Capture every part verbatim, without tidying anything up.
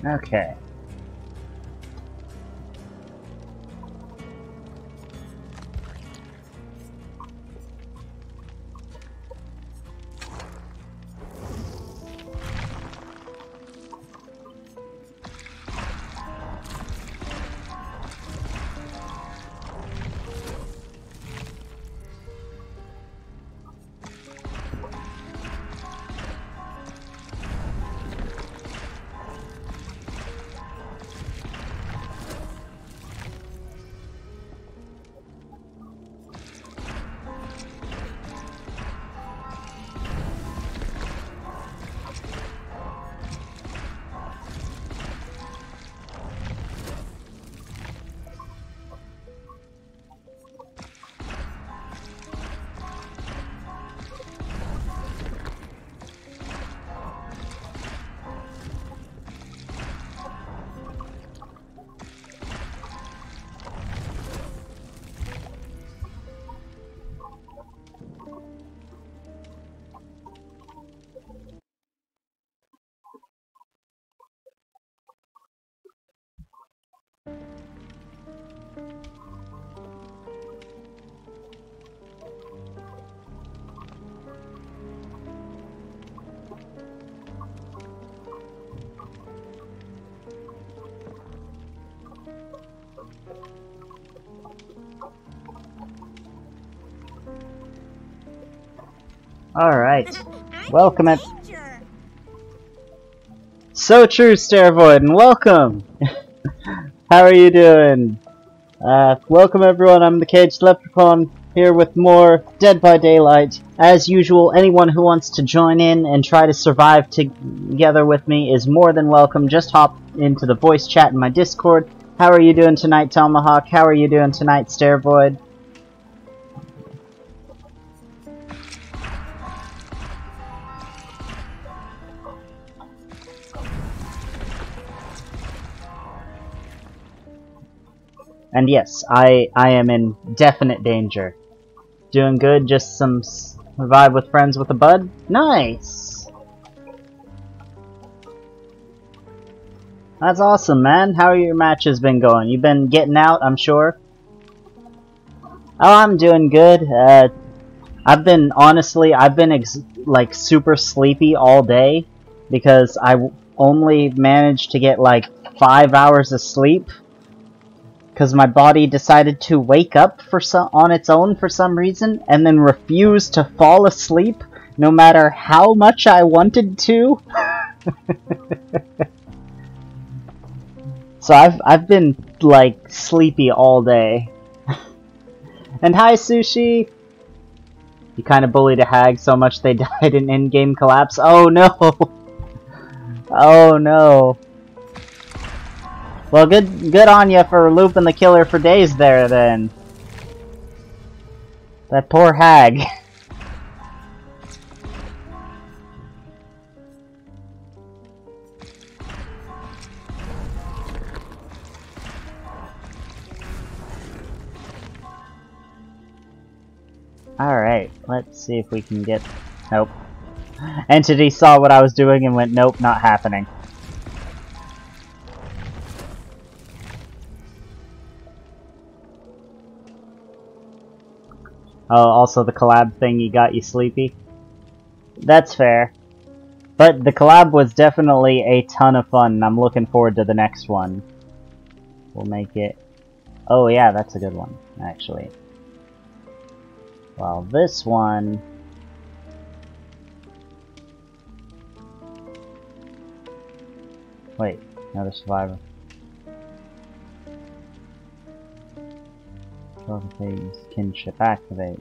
Okay. Alright. Welcome at... So true, Stairvoid, and welcome! How are you doing? Uh, welcome everyone, I'm the Caged Leprechaun, here with more Dead by Daylight. As usual, anyone who wants to join in and try to survive together with me is more than welcome. Just hop into the voice chat in my Discord. How are you doing tonight, Tomahawk? How are you doing tonight, Stairvoid? And yes, I, I am in definite danger. Doing good, just some survive with friends with a bud? Nice! That's awesome, man. How are your matches been going? You've been getting out, I'm sure? Oh, I'm doing good. Uh, I've been, honestly, I've been, ex like, super sleepy all day. Because I w only managed to get, like, five hours of sleep. Because my body decided to wake up for some, on its own for some reason, and then refuse to fall asleep, no matter how much I wanted to. So I've I've been like sleepy all day. And hi, Sushi. You kind of bullied a hag so much they died in in-game collapse. Oh no! Oh no! Well, good good on you for looping the killer for days there, then. That poor hag. Alright, let's see if we can get... Nope. Entity saw what I was doing and went, nope, not happening. Oh, also the collab thingy got you sleepy? That's fair. But the collab was definitely a ton of fun, and I'm looking forward to the next one. We'll make it... Oh yeah, that's a good one, actually. Well, this one... Wait, another survivor. Things kinship activate.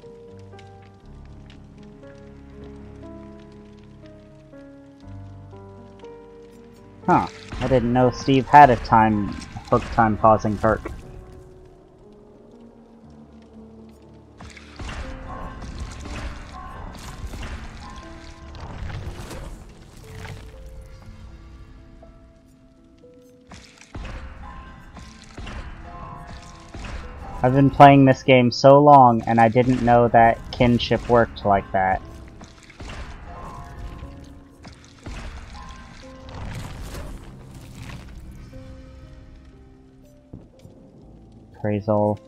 Huh. I didn't know Steve had a time hook time pausing perk. I've been playing this game so long, and I didn't know that kinship worked like that. Crazol.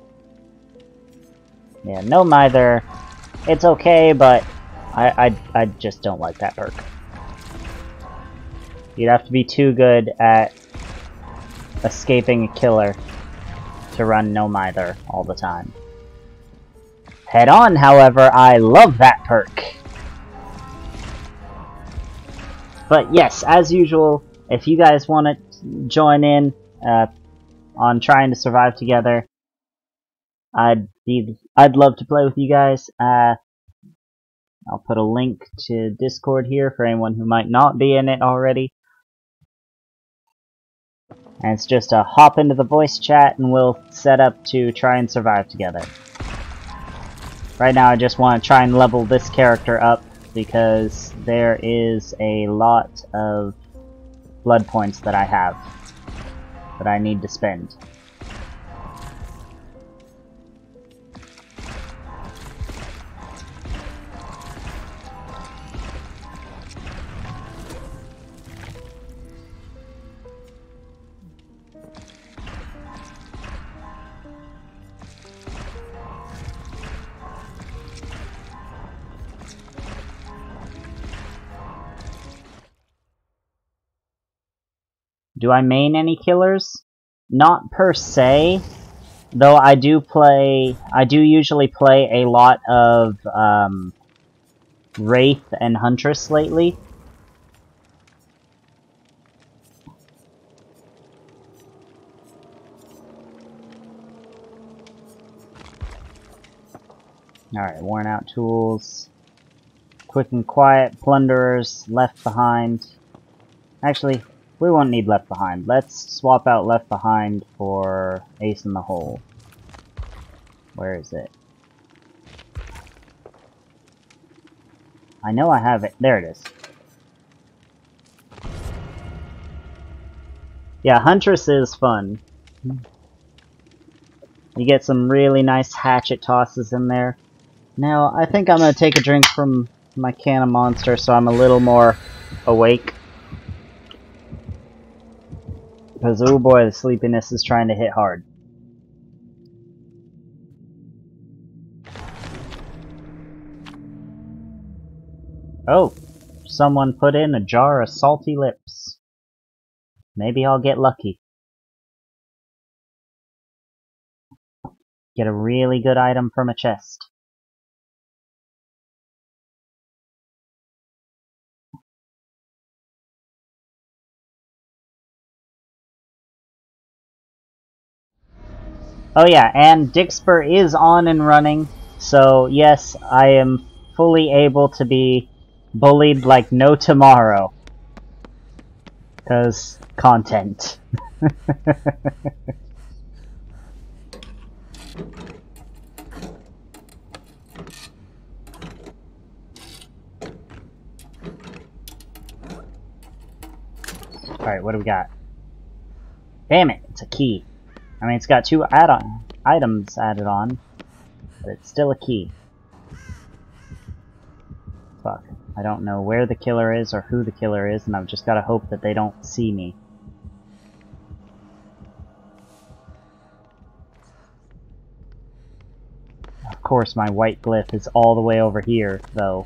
Yeah, no Mither. It's okay, but I, I, I just don't like that perk. You'd have to be too good at escaping a killer to run no Mither all the time. Head on, however, I love that perk. But yes, as usual, if you guys want to join in uh, on trying to survive together, I'd be I'd love to play with you guys. Uh, I'll put a link to Discord here for anyone who might not be in it already. And it's just a hop into the voice chat and we'll set up to try and survive together. Right now I just want to try and level this character up because there is a lot of blood points that I have that I need to spend. Do I main any killers? Not per se, though I do play, I do usually play a lot of um, Wraith and Huntress lately. Alright, worn out tools. Quick and quiet, plunderers, left behind. Actually, we won't need Left Behind. Let's swap out Left Behind for Ace in the Hole. Where is it? I know I have it. There it is. Yeah, Huntress is fun. You get some really nice hatchet tosses in there. Now, I think I'm going to take a drink from my can of Monster so I'm a little more awake. Because, oh boy, the sleepiness is trying to hit hard. Oh, someone put in a jar of salty lips. Maybe I'll get lucky. Get a really good item from a chest. Oh yeah, and Dixper is on and running, so yes, I am fully able to be bullied like no tomorrow. Because content. Alright, what do we got? Damn it, it's a key. I mean, it's got two add-on items added on, but it's still a key. Fuck. I don't know where the killer is or who the killer is, and I've just gotta hope that they don't see me. Of course, my white glyph is all the way over here, though.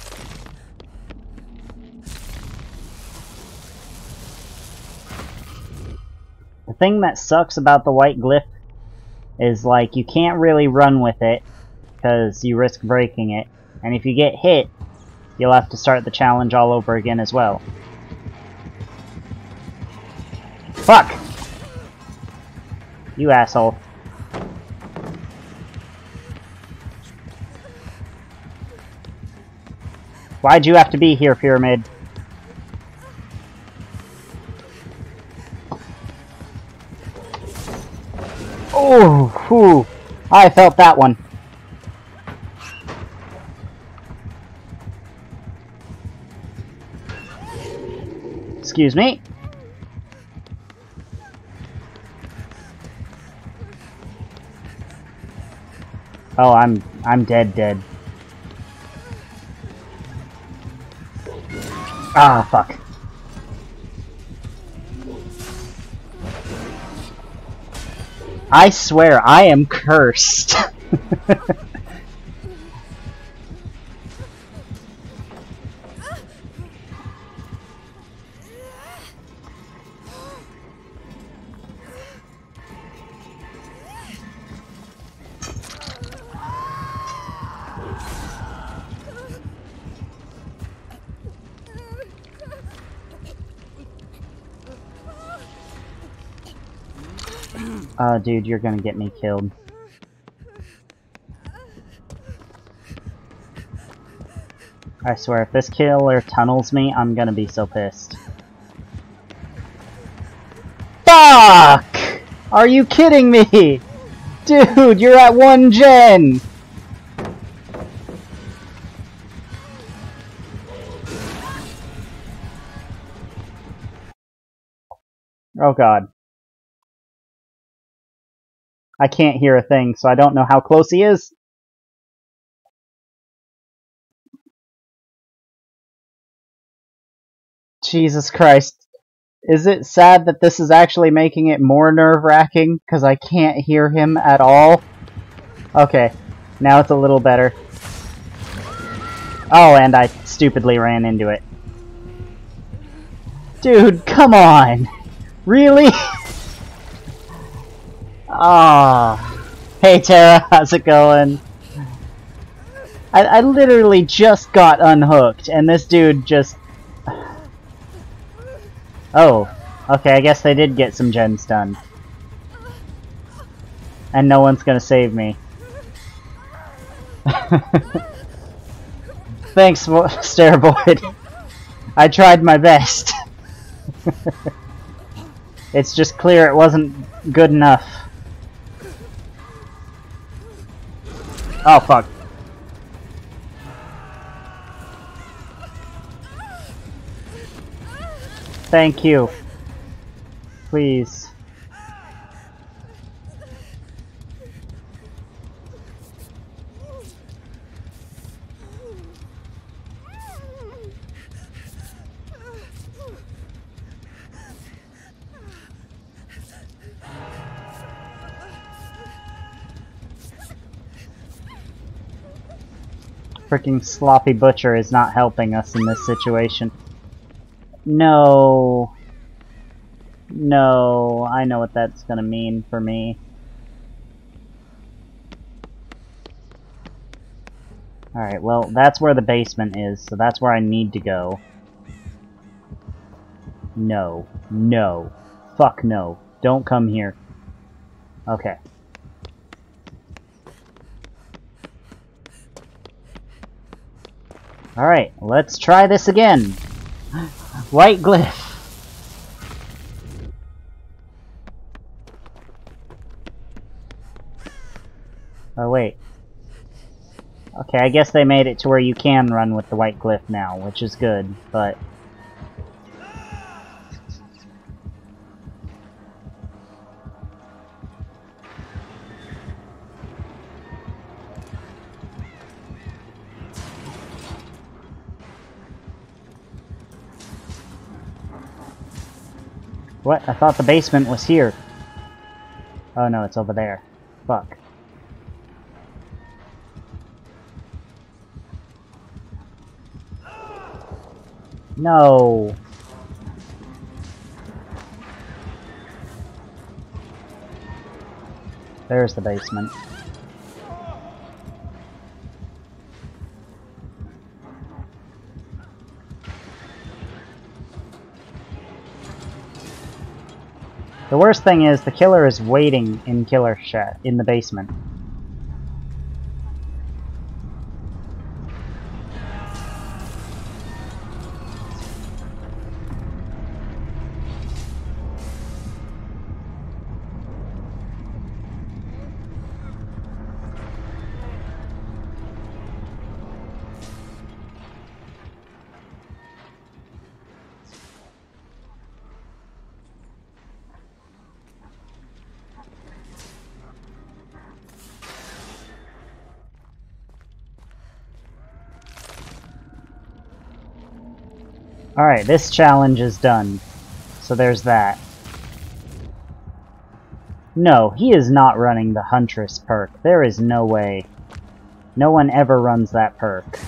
The thing that sucks about the white glyph is, like, you can't really run with it, because you risk breaking it. And if you get hit, you'll have to start the challenge all over again as well. Fuck! You asshole. Why'd you have to be here, Pyramid? Oh, whew. I felt that one. Excuse me. Oh, I'm I'm dead dead. Ah, fuck. I swear, I am cursed. Oh, dude, you're gonna get me killed. I swear, if this killer tunnels me, I'm gonna be so pissed. Fuck! Are you kidding me? Dude, you're at one gen! Oh god. I can't hear a thing, so I don't know how close he is. Jesus Christ. Is it sad that this is actually making it more nerve-wracking? Because I can't hear him at all? Okay. Now it's a little better. Oh, and I stupidly ran into it. Dude, come on! Really? Ah. Oh. Hey Tara, how's it going? I, I literally just got unhooked, and this dude just... Oh. Okay, I guess they did get some gens done. And no one's gonna save me. Thanks, Stairboard. I tried my best. It's just clear it wasn't good enough. Oh, fuck. Thank you. Please. Freaking sloppy butcher is not helping us in this situation. No. No, I know what that's gonna mean for me. Alright, well, that's where the basement is, so that's where I need to go. No. No. Fuck no. Don't come here. Okay. Alright, let's try this again. White glyph. Oh, wait. Okay, I guess they made it to where you can run with the white glyph now, which is good, but... What? I thought the basement was here. Oh no, it's over there. Fuck. No. There's the basement. The worst thing is the killer is waiting in killer shed in the basement. Alright, this challenge is done. So there's that. No, he is not running the Huntress perk. There is no way. No one ever runs that perk.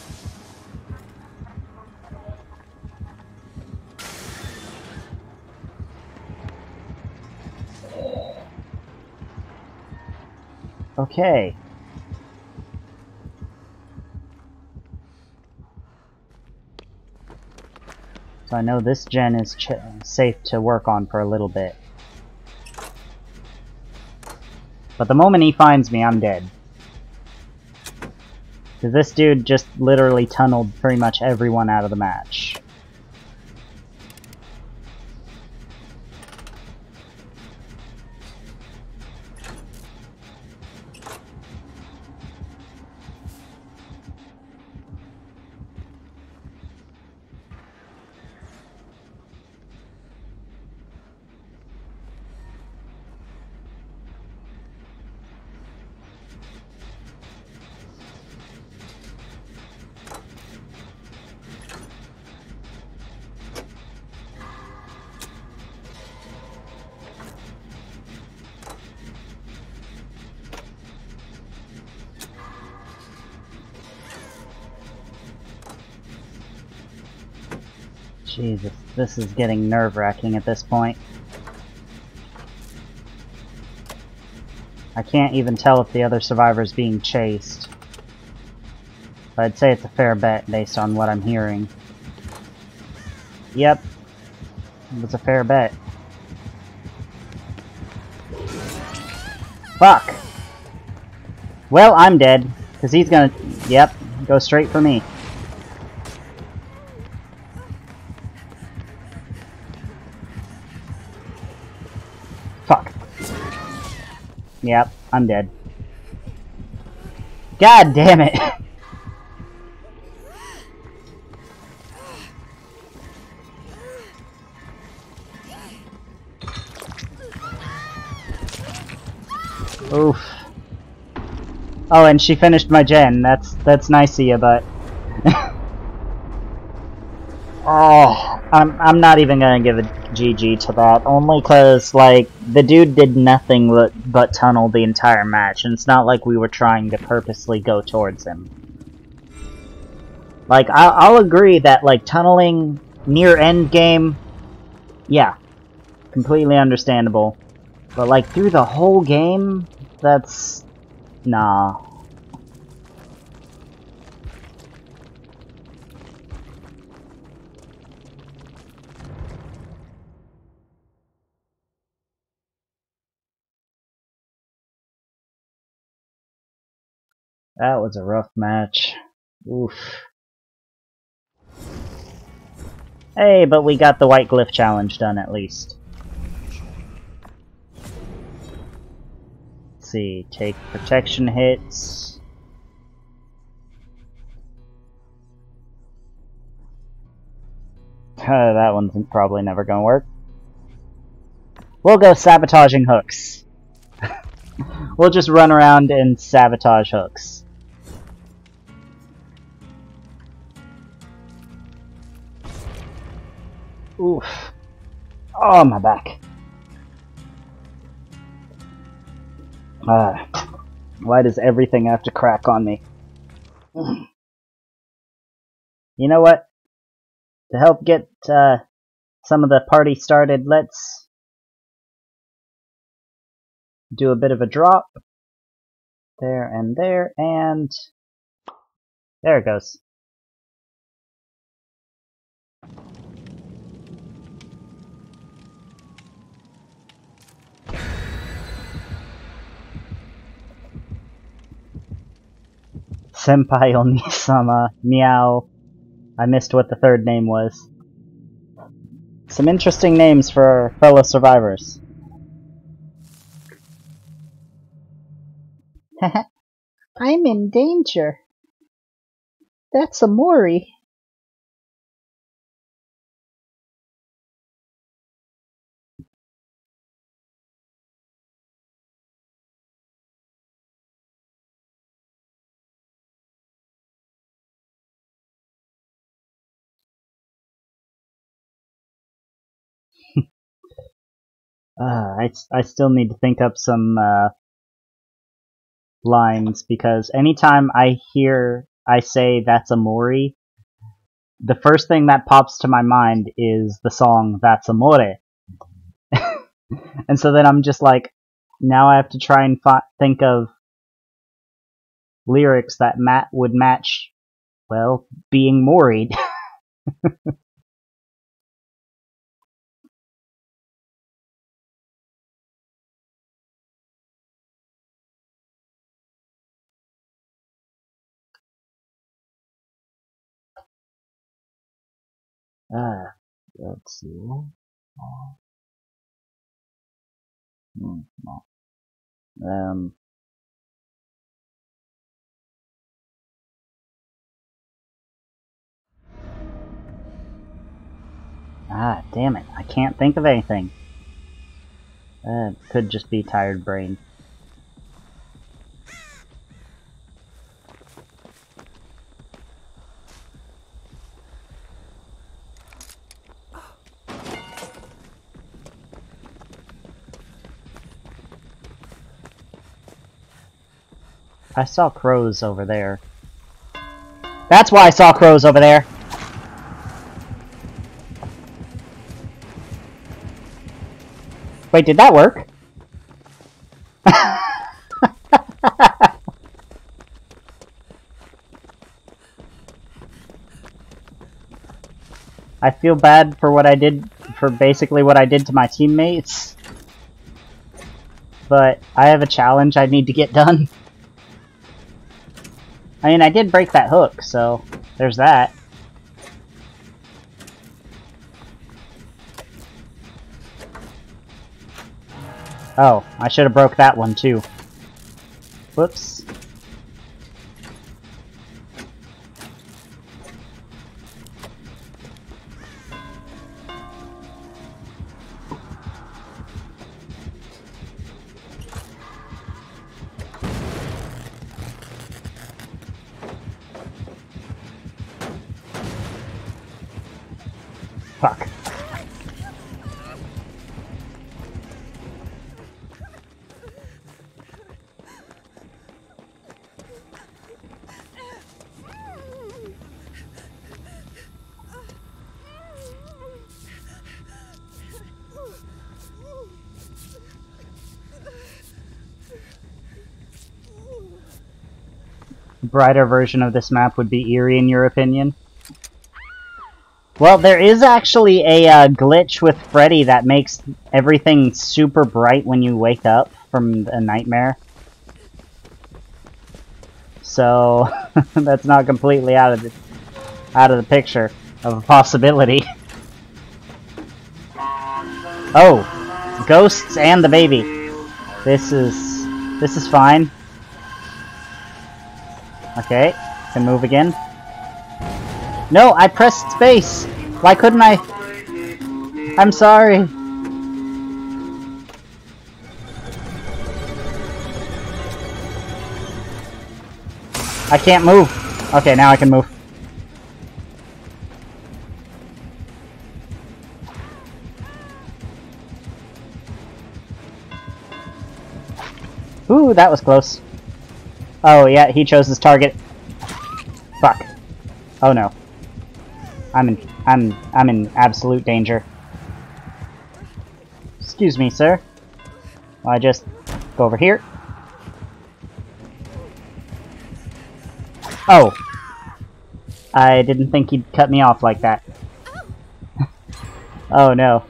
Okay. So I know this gen is ch safe to work on for a little bit. But the moment he finds me, I'm dead. Because this dude just literally tunneled pretty much everyone out of the match. Jesus, this is getting nerve-wracking at this point. I can't even tell if the other survivor's being chased. But I'd say it's a fair bet based on what I'm hearing. Yep. It was a fair bet. Fuck! Well, I'm dead. Because he's gonna... Yep. Go straight for me. Fuck. Yep, I'm dead. God damn it! Oof. Oh, and she finished my gen. That's that's nice of you, but... oh, I'm, I'm not even gonna give a G G to that, only cause, like, the dude did nothing but, but tunnel the entire match, and it's not like we were trying to purposely go towards him. Like, I'll, I'll agree that, like, tunneling near endgame, yeah, completely understandable. But, like, through the whole game, that's... nah. That was a rough match. Oof. Hey, but we got the White Glyph challenge done at least. Let's see, take protection hits. Uh, that one's probably never gonna work. We'll go sabotaging hooks. We'll just run around and sabotage hooks. Oof. Oh, my back. Uh, why does everything have to crack on me? You know what? To help get uh, some of the party started, let's do a bit of a drop. There and there, and there it goes. Senpai Onisama, meow. I missed what the third name was. Some interesting names for fellow survivors. I'm in danger. That's a Mori. Uh, I, I still need to think up some uh, lines, because anytime I hear I say that's Amore, the first thing that pops to my mind is the song That's Amore. And so then I'm just like, now I have to try and fi- think of lyrics that mat- would match, well, being moried. uh, let's see. Hmm, no. Um, ah, damn it. I can't think of anything. Uh, could just be tired brain. I saw crows over there. That's why I saw crows over there! Wait, did that work? I feel bad for what I did, for basically what I did to my teammates. But I have a challenge I need to get done. I mean, I did break that hook, so there's that. Oh, I should have broke that one too. Whoops. Fuck. Brighter version of this map would be eerie, in your opinion? Well, there is actually a uh, glitch with Freddy that makes everything super bright when you wake up from a nightmare. So that's not completely out of the out of the picture of a possibility. Oh, ghosts and the baby. This is this is fine. Okay, can move again. No, I pressed space! Why couldn't I? I'm sorry! I can't move! Okay, now I can move. Ooh, that was close. Oh yeah, he chose his target. Fuck. Oh no. I'm in I'm I'm in absolute danger. Excuse me, sir. Well, I just go over here. Oh. I didn't think he'd cut me off like that. Oh no.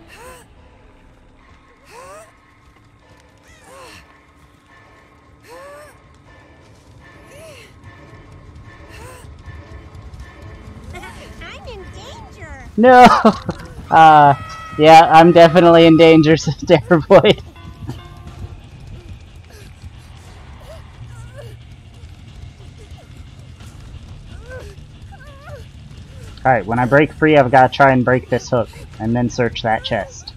I'm in danger. No! Uh, yeah, I'm definitely in danger, Sister Boy. Alright, when I break free, I've got to try and break this hook, and then search that chest.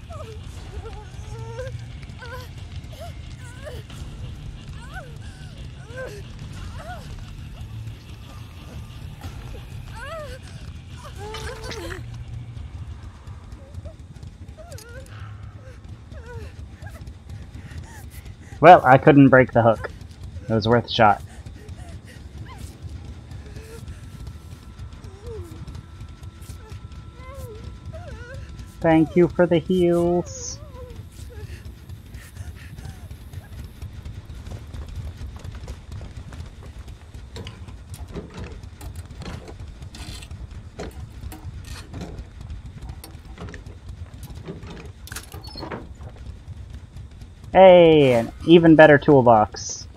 Well, I couldn't break the hook. It was worth a shot. Thank you for the heals. Hey, an even better toolbox.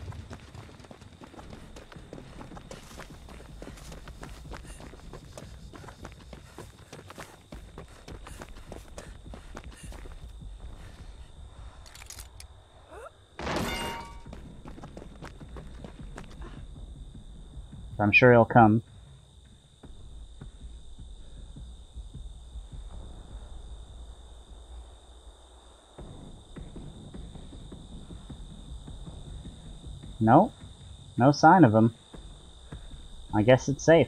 I'm sure he'll come. No, no sign of him. I guess it's safe.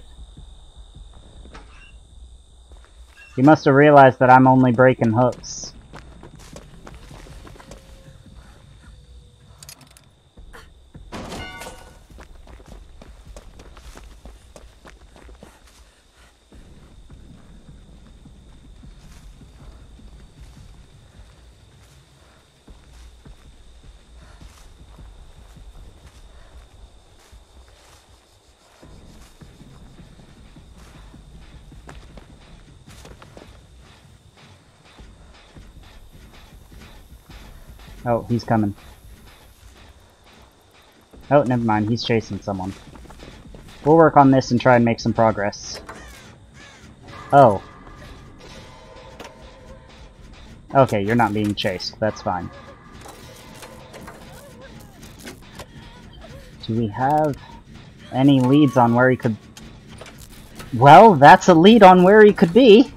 He must have realized that I'm only breaking hooks. Oh, he's coming. Oh, never mind. He's chasing someone. We'll work on this and try and make some progress. Oh. Okay, you're not being chased. That's fine. Do we have any leads on where he could... Well, that's a lead on where he could be.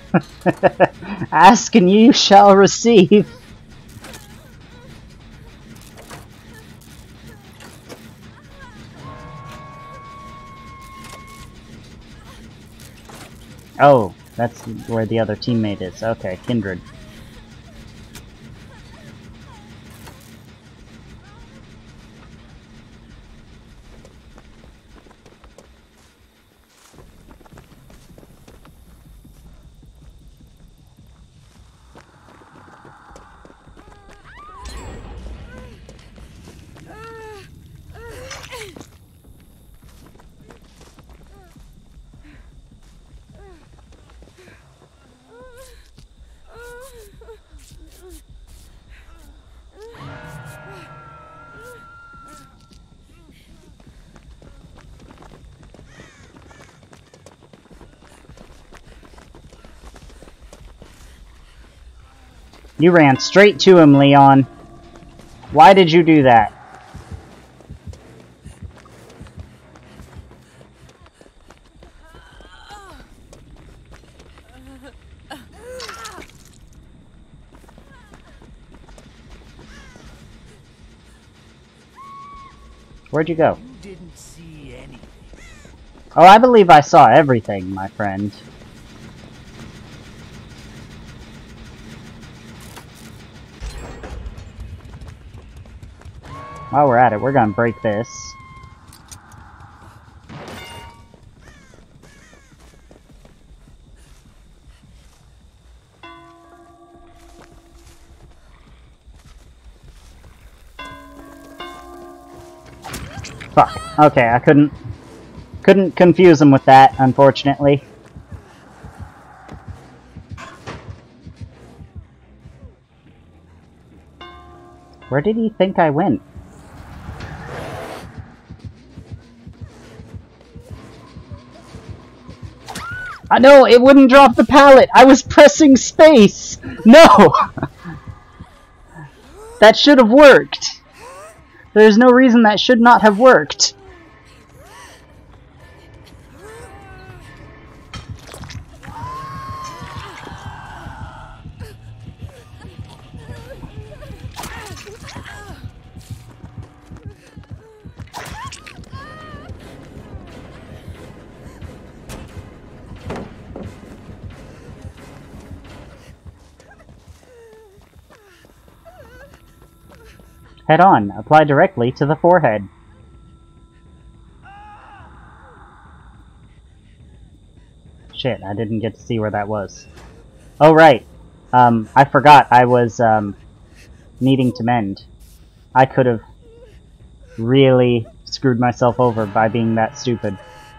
Ask and you shall receive. Oh, that's where the other teammate is. Okay, Kindred. You ran straight to him, Leon. Why did you do that? Where'd you go? You didn't see anything. Oh, I believe I saw everything, my friend. While we're at it, we're gonna break this. Fuck. Okay, I couldn't... Couldn't confuse him with that, unfortunately. Where did he think I went? I know, it wouldn't drop the pallet! I was pressing space! No! That should have worked! There's no reason that should not have worked. Head on. Apply directly to the forehead. Shit, I didn't get to see where that was. Oh, right. Um, I forgot I was, um, needing to mend. I could have really screwed myself over by being that stupid.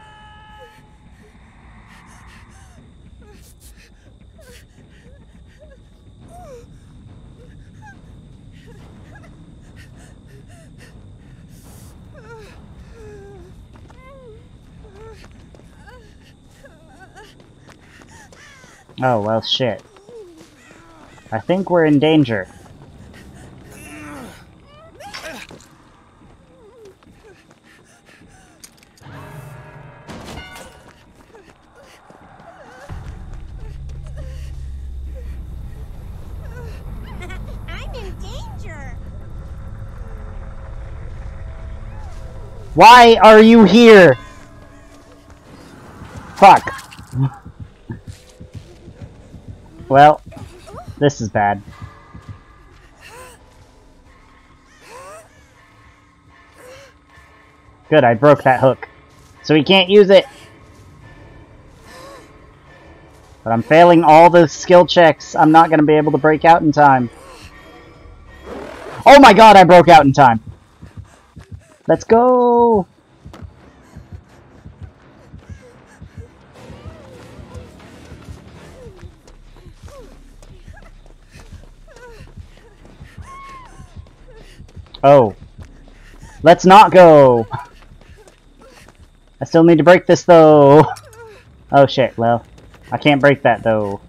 Oh, well, shit. I think we're in danger. I'm in danger. Why are you here? Fuck. Well, this is bad. Good, I broke that hook. So he can't use it. But I'm failing all the skill checks. I'm not going to be able to break out in time. Oh my god, I broke out in time. Let's go! Oh. Let's not go! I still need to break this, though! Oh shit, well, I can't break that, though.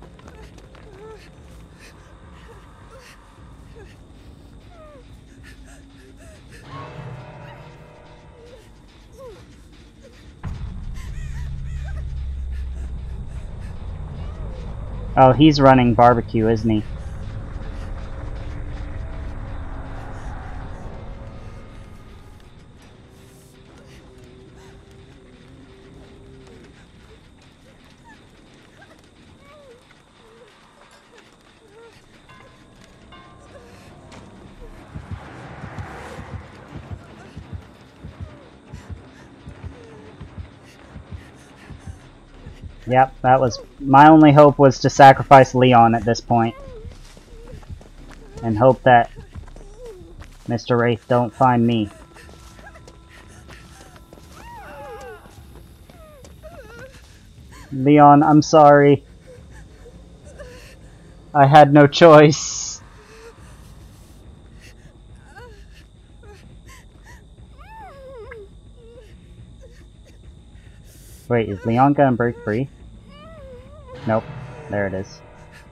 Oh, he's running barbecue, isn't he? Yep, that was... my only hope was to sacrifice Leon at this point. And hope that Mister Wraith don't find me. Leon, I'm sorry. I had no choice. Wait, is Leon gonna break free? Nope. There it is.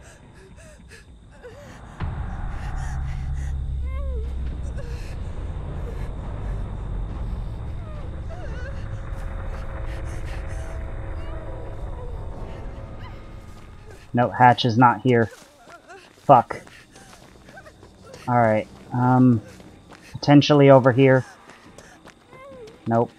Nope, Hatch is not here. Fuck. Alright, um... potentially over here. Nope.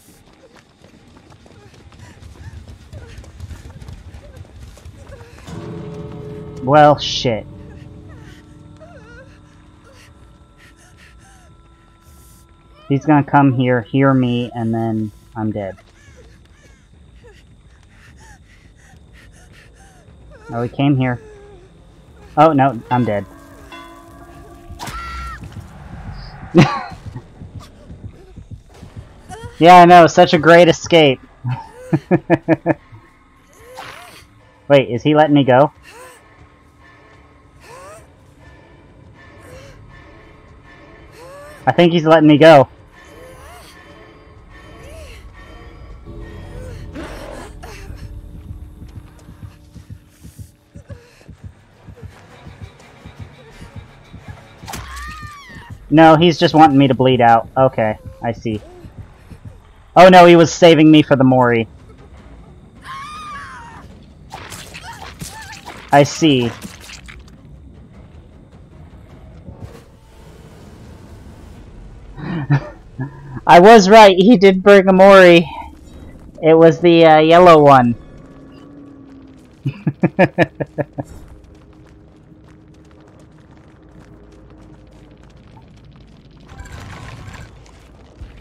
Well, shit. He's gonna come here, hear me, and then I'm dead. Oh, he came here. Oh, no, I'm dead. Yeah, I know, such a great escape. Wait, is he letting me go? I think he's letting me go. No, he's just wanting me to bleed out. Okay, I see. Oh no, he was saving me for the Mori. I see. I was right, he did bring a Mori. It was the uh, yellow one.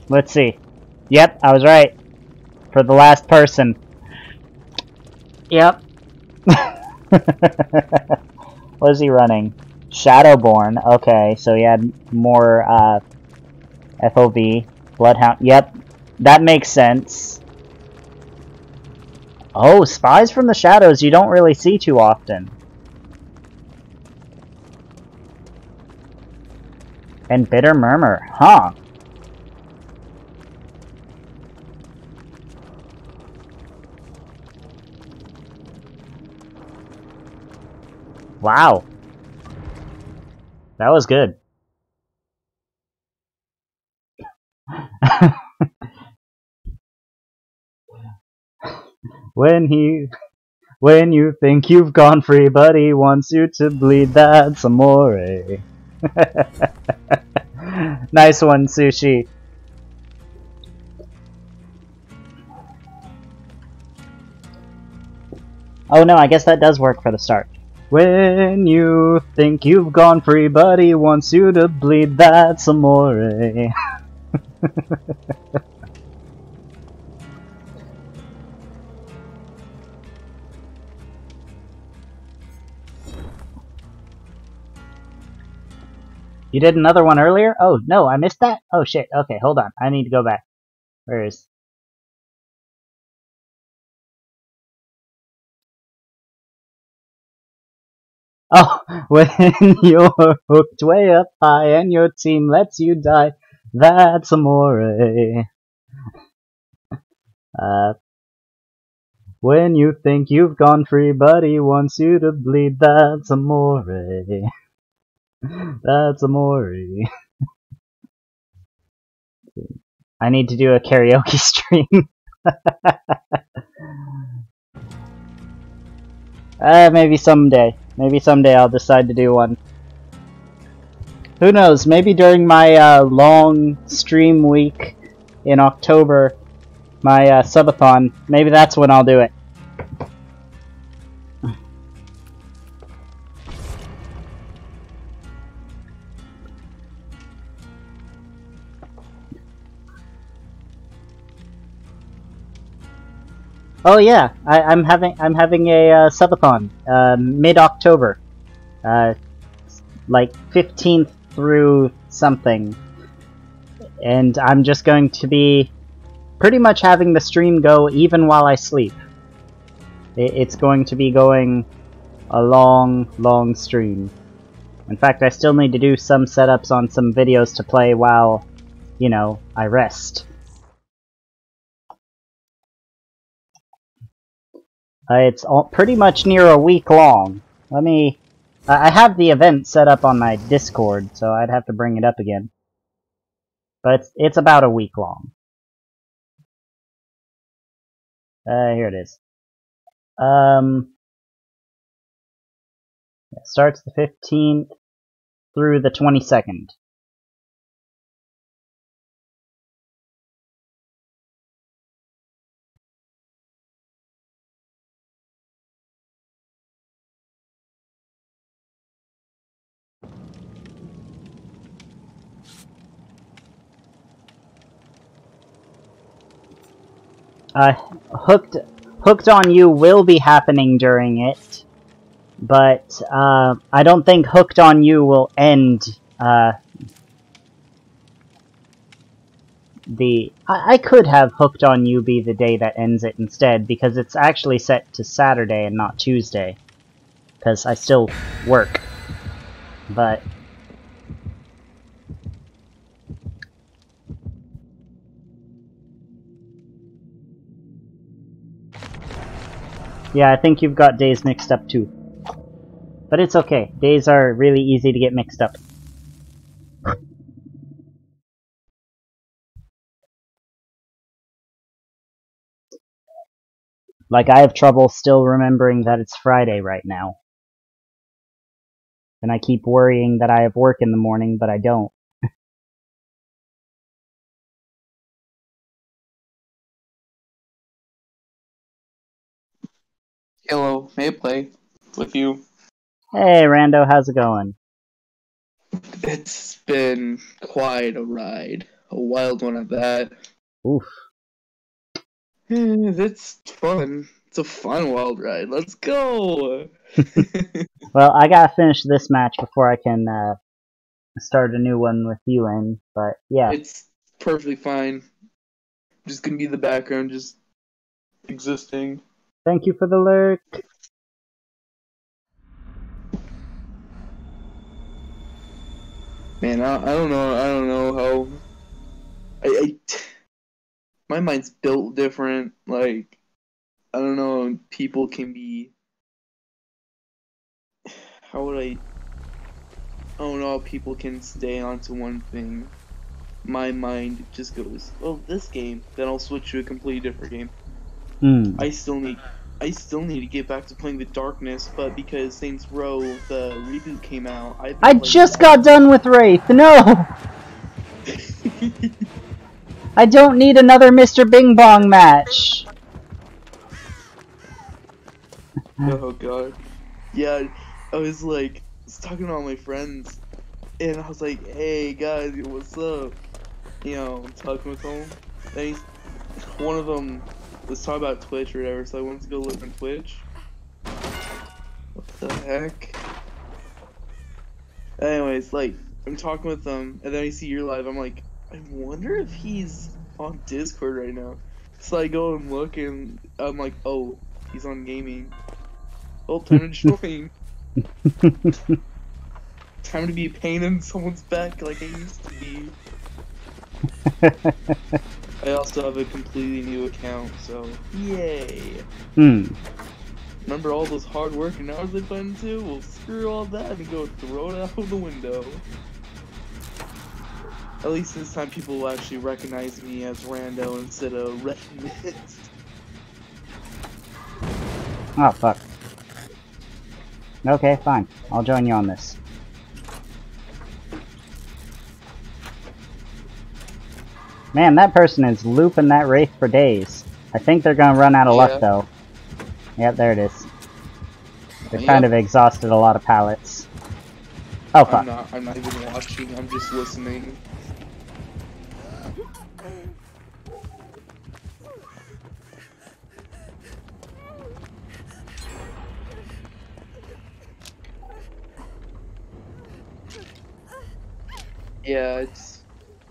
Let's see. Yep, I was right. For the last person. Yep. What is he running? Shadowborn. Okay, so he had more uh, F O V. Bloodhound. Yep, that makes sense. Oh, spies from the shadows you don't really see too often. And Bitter Murmur. Huh. Wow. That was good. When he... When you think you've gone free, but he wants you to bleed, that's amore. Nice one, Sushi. Oh no, I guess that does work for the start. When you think you've gone free, but he wants you to bleed, that's amore. You did another one earlier? Oh, no, I missed that? Oh, shit. Okay, hold on. I need to go back. Where is... Oh, when you're hooked way up high and your team lets you die, that's amore. Uh, when you think you've gone free, but he wants you to bleed, that's amore. That's amore. I need to do a karaoke stream. uh, maybe someday. Maybe someday I'll decide to do one. Who knows, maybe during my uh, long stream week in October, my uh, subathon, maybe that's when I'll do it. Oh yeah, I, I'm having I'm having a uh, subathon uh, mid-October, uh, like fifteenth through something, and I'm just going to be pretty much having the stream go even while I sleep. It, it's going to be going a long, long stream. In fact, I still need to do some setups on some videos to play while, you know, I rest. Uh, it's all, pretty much near a week long. Let me... I have the event set up on my Discord, so I'd have to bring it up again. But it's, it's about a week long. Uh, here it is. Um, it starts the fifteenth through the twenty-second. Uh, Hooked, Hooked on You will be happening during it, but uh, I don't think Hooked on You will end uh, the... I, I could have Hooked on You be the day that ends it instead, because it's actually set to Saturday and not Tuesday, because I still work, but... Yeah, I think you've got days mixed up too. But it's okay. Days are really easy to get mixed up. Like, I have trouble still remembering that it's Friday right now. And I keep worrying that I have work in the morning, but I don't. Hello, may I play with you? Hey, Rando, how's it going? It's been quite a ride. A wild one at that. Oof. Eh, That's fun. It's a fun wild ride. Let's go! Well, I gotta finish this match before I can uh, start a new one with you in. But yeah, It's perfectly fine. Just gonna be the background, just existing. thank you for the lurk. Man, I, I don't know. I don't know how. I, I my mind's built different. Like, I don't know. People can be. How would I? I don't know how people can stay onto one thing. My mind just goes, well, this game. Then I'll switch to a completely different game. Hmm. I still need. I still need to get back to playing the Darkness, but because Saints Row the reboot came out, I've been I playing just that. got done with Wraith. No, I don't need another Mister Bing Bong match. Oh god. Yeah, I was like, I was talking to all my friends, and I was like, hey guys, what's up? You know, I'm talking with them. And he's, one of them was talking about Twitch or whatever, so I wanted to go look on Twitch. What the heck? Anyways, like, I'm talking with them, and then I see you're live, I'm like, I wonder if he's on Discord right now. So I go and look, and I'm like, oh, he's on gaming. Oh, time to join. Time to be a pain in someone's back like I used to be. I also have a completely new account, so yay. Hmm. Remember all those hard work and hours I put into? Well, screw all that and go throw it out of the window. At least this time people will actually recognize me as Rando instead of Red Mist. Oh fuck. Okay, fine. I'll join you on this. Man, that person is looping that Wraith for days. I think they're gonna run out of Yeah. luck though. Yep, there it is. They've Yep. kind of exhausted a lot of pallets. Oh I'm fuck. not, I'm not even watching, I'm just listening. Yeah, it's...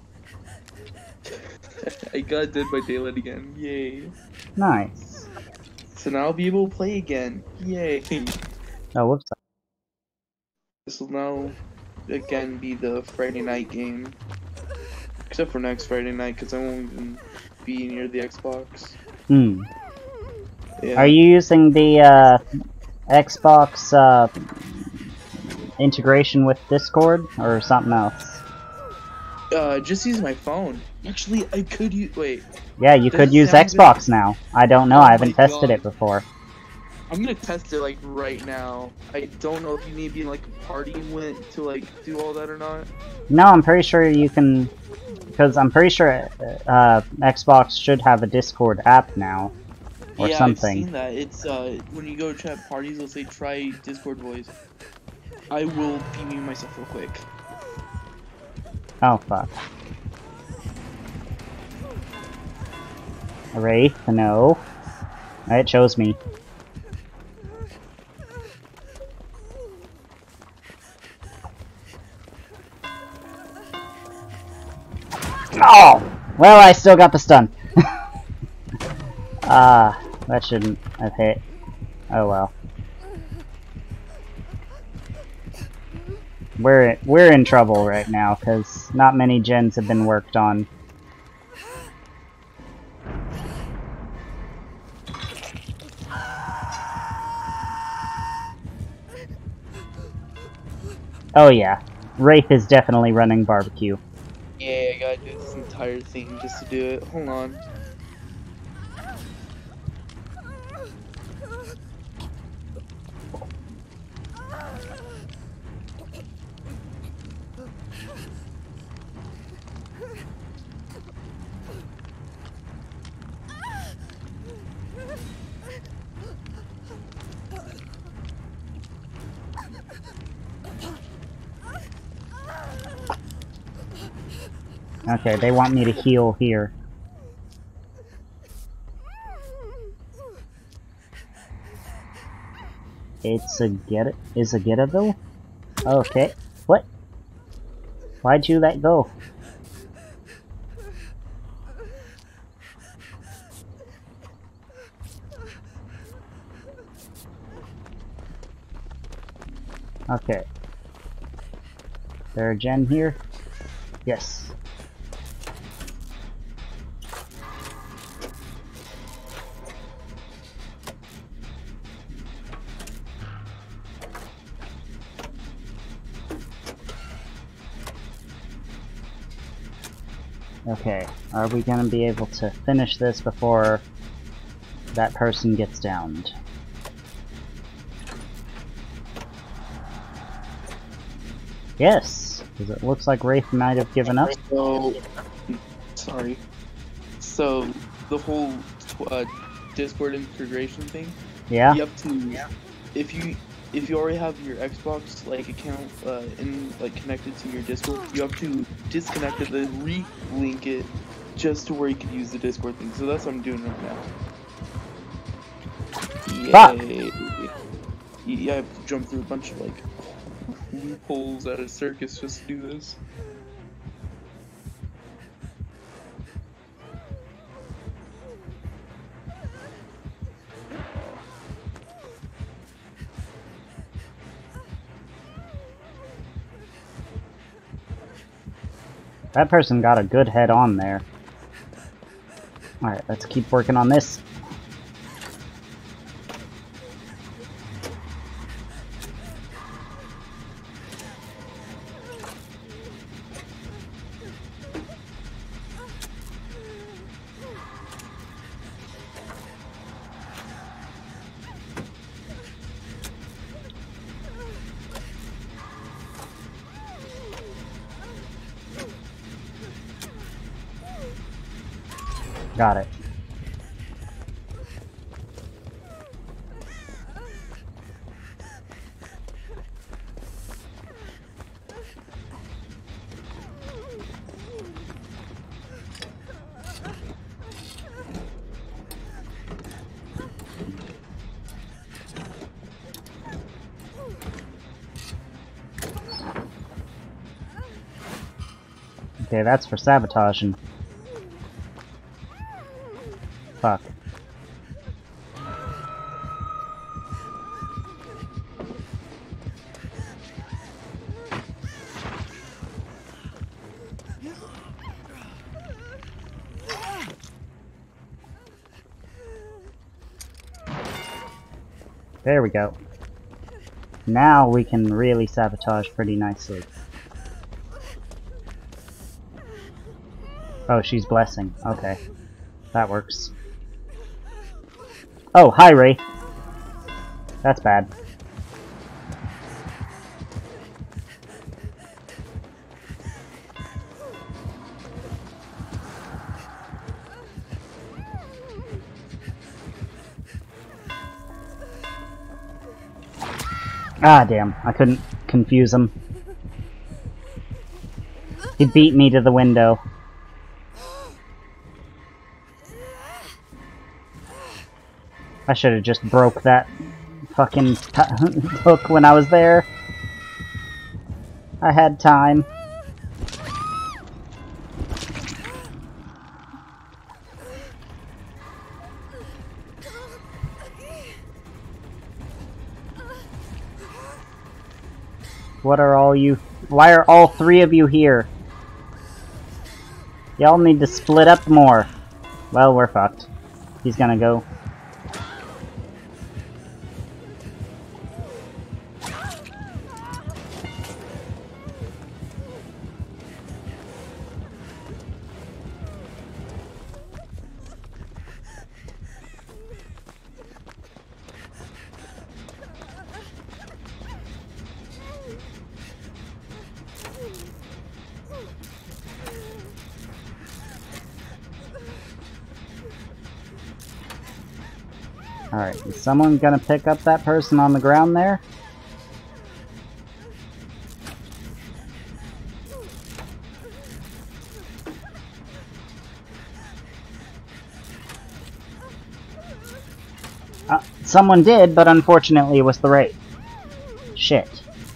I got Dead by Daylight again, yay. Nice. So now I'll be able to play again, yay. Oh, whoops. This will now, again, be the Friday night game. Except for next Friday night, because I won't even be near the Xbox. Hmm. Yeah. Are you using the uh, Xbox uh, integration with Discord or something else? Uh, just use my phone. Actually, I could use. Wait. Yeah, you Does could it use sound Xbox now. I don't know. Oh I haven't my tested God. it before. I'm gonna test it like right now. I don't know if you need to be in like a party went to like do all that or not. No, I'm pretty sure you can, because I'm pretty sure uh, Xbox should have a Discord app now, or yeah, something. I've seen that. It's uh when you go to chat parties, it'll say try Discord voice. I will P M myself real quick. Oh fuck. Wraith, no. It chose me. Oh! Well, I still got the stun. Ah, that shouldn't have hit. Oh well. We're we're in trouble right now because not many gens have been worked on. Oh yeah, Wraith is definitely running barbecue. Yeah, I gotta do this entire thing just to do it. Hold on. Okay, they want me to heal here. It's a get is a Getaville? Okay. What? Why'd you let go? Okay. Is there a gen here? Yes. Okay, are we gonna be able to finish this before that person gets downed? Yes, because it looks like Wraith might have given up. So, sorry. So, the whole uh, Discord integration thing. Yeah. You have to, if you if you already have your Xbox like account uh, in like connected to your Discord, you have to disconnect it, then re-link it, just to where you can use the Discord thing. So that's what I'm doing right now. Fuck! Yay. Yeah, I have to jump through a bunch of like loopholes at a circus just to do this. That person got a good head on there. Alright, let's keep working on this. Got it. Okay, that's for sabotaging. Fuck. There we go. Now we can really sabotage pretty nicely. Oh, she's blessing. Okay. That works. Oh, hi, Ray. That's bad. Ah, damn. I couldn't confuse him. He beat me to the window. I should have just broke that fucking hook when I was there. I had time. What are all you... Why are all three of you here? Y'all need to split up more. Well, we're fucked. He's gonna go. Alright, is someone gonna pick up that person on the ground there? Someone did, but unfortunately it was the Wraith. Shit.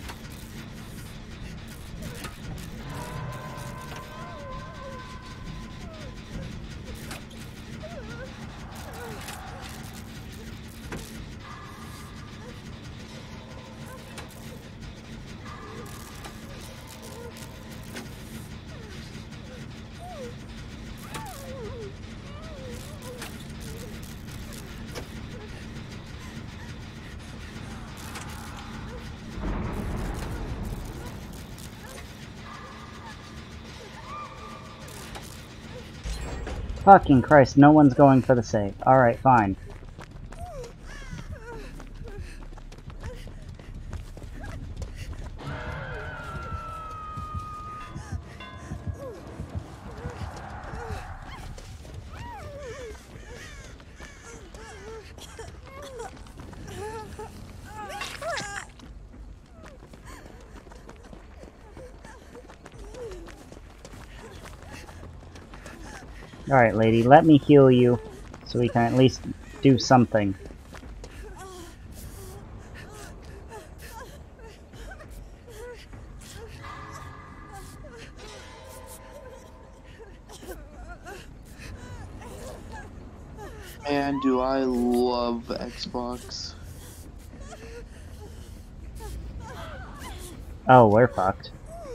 Fucking Christ, no one's going for the save. Alright, fine. Alright, lady, let me heal you, so we can at least do something. Man, do I love Xbox. Oh, we're fucked.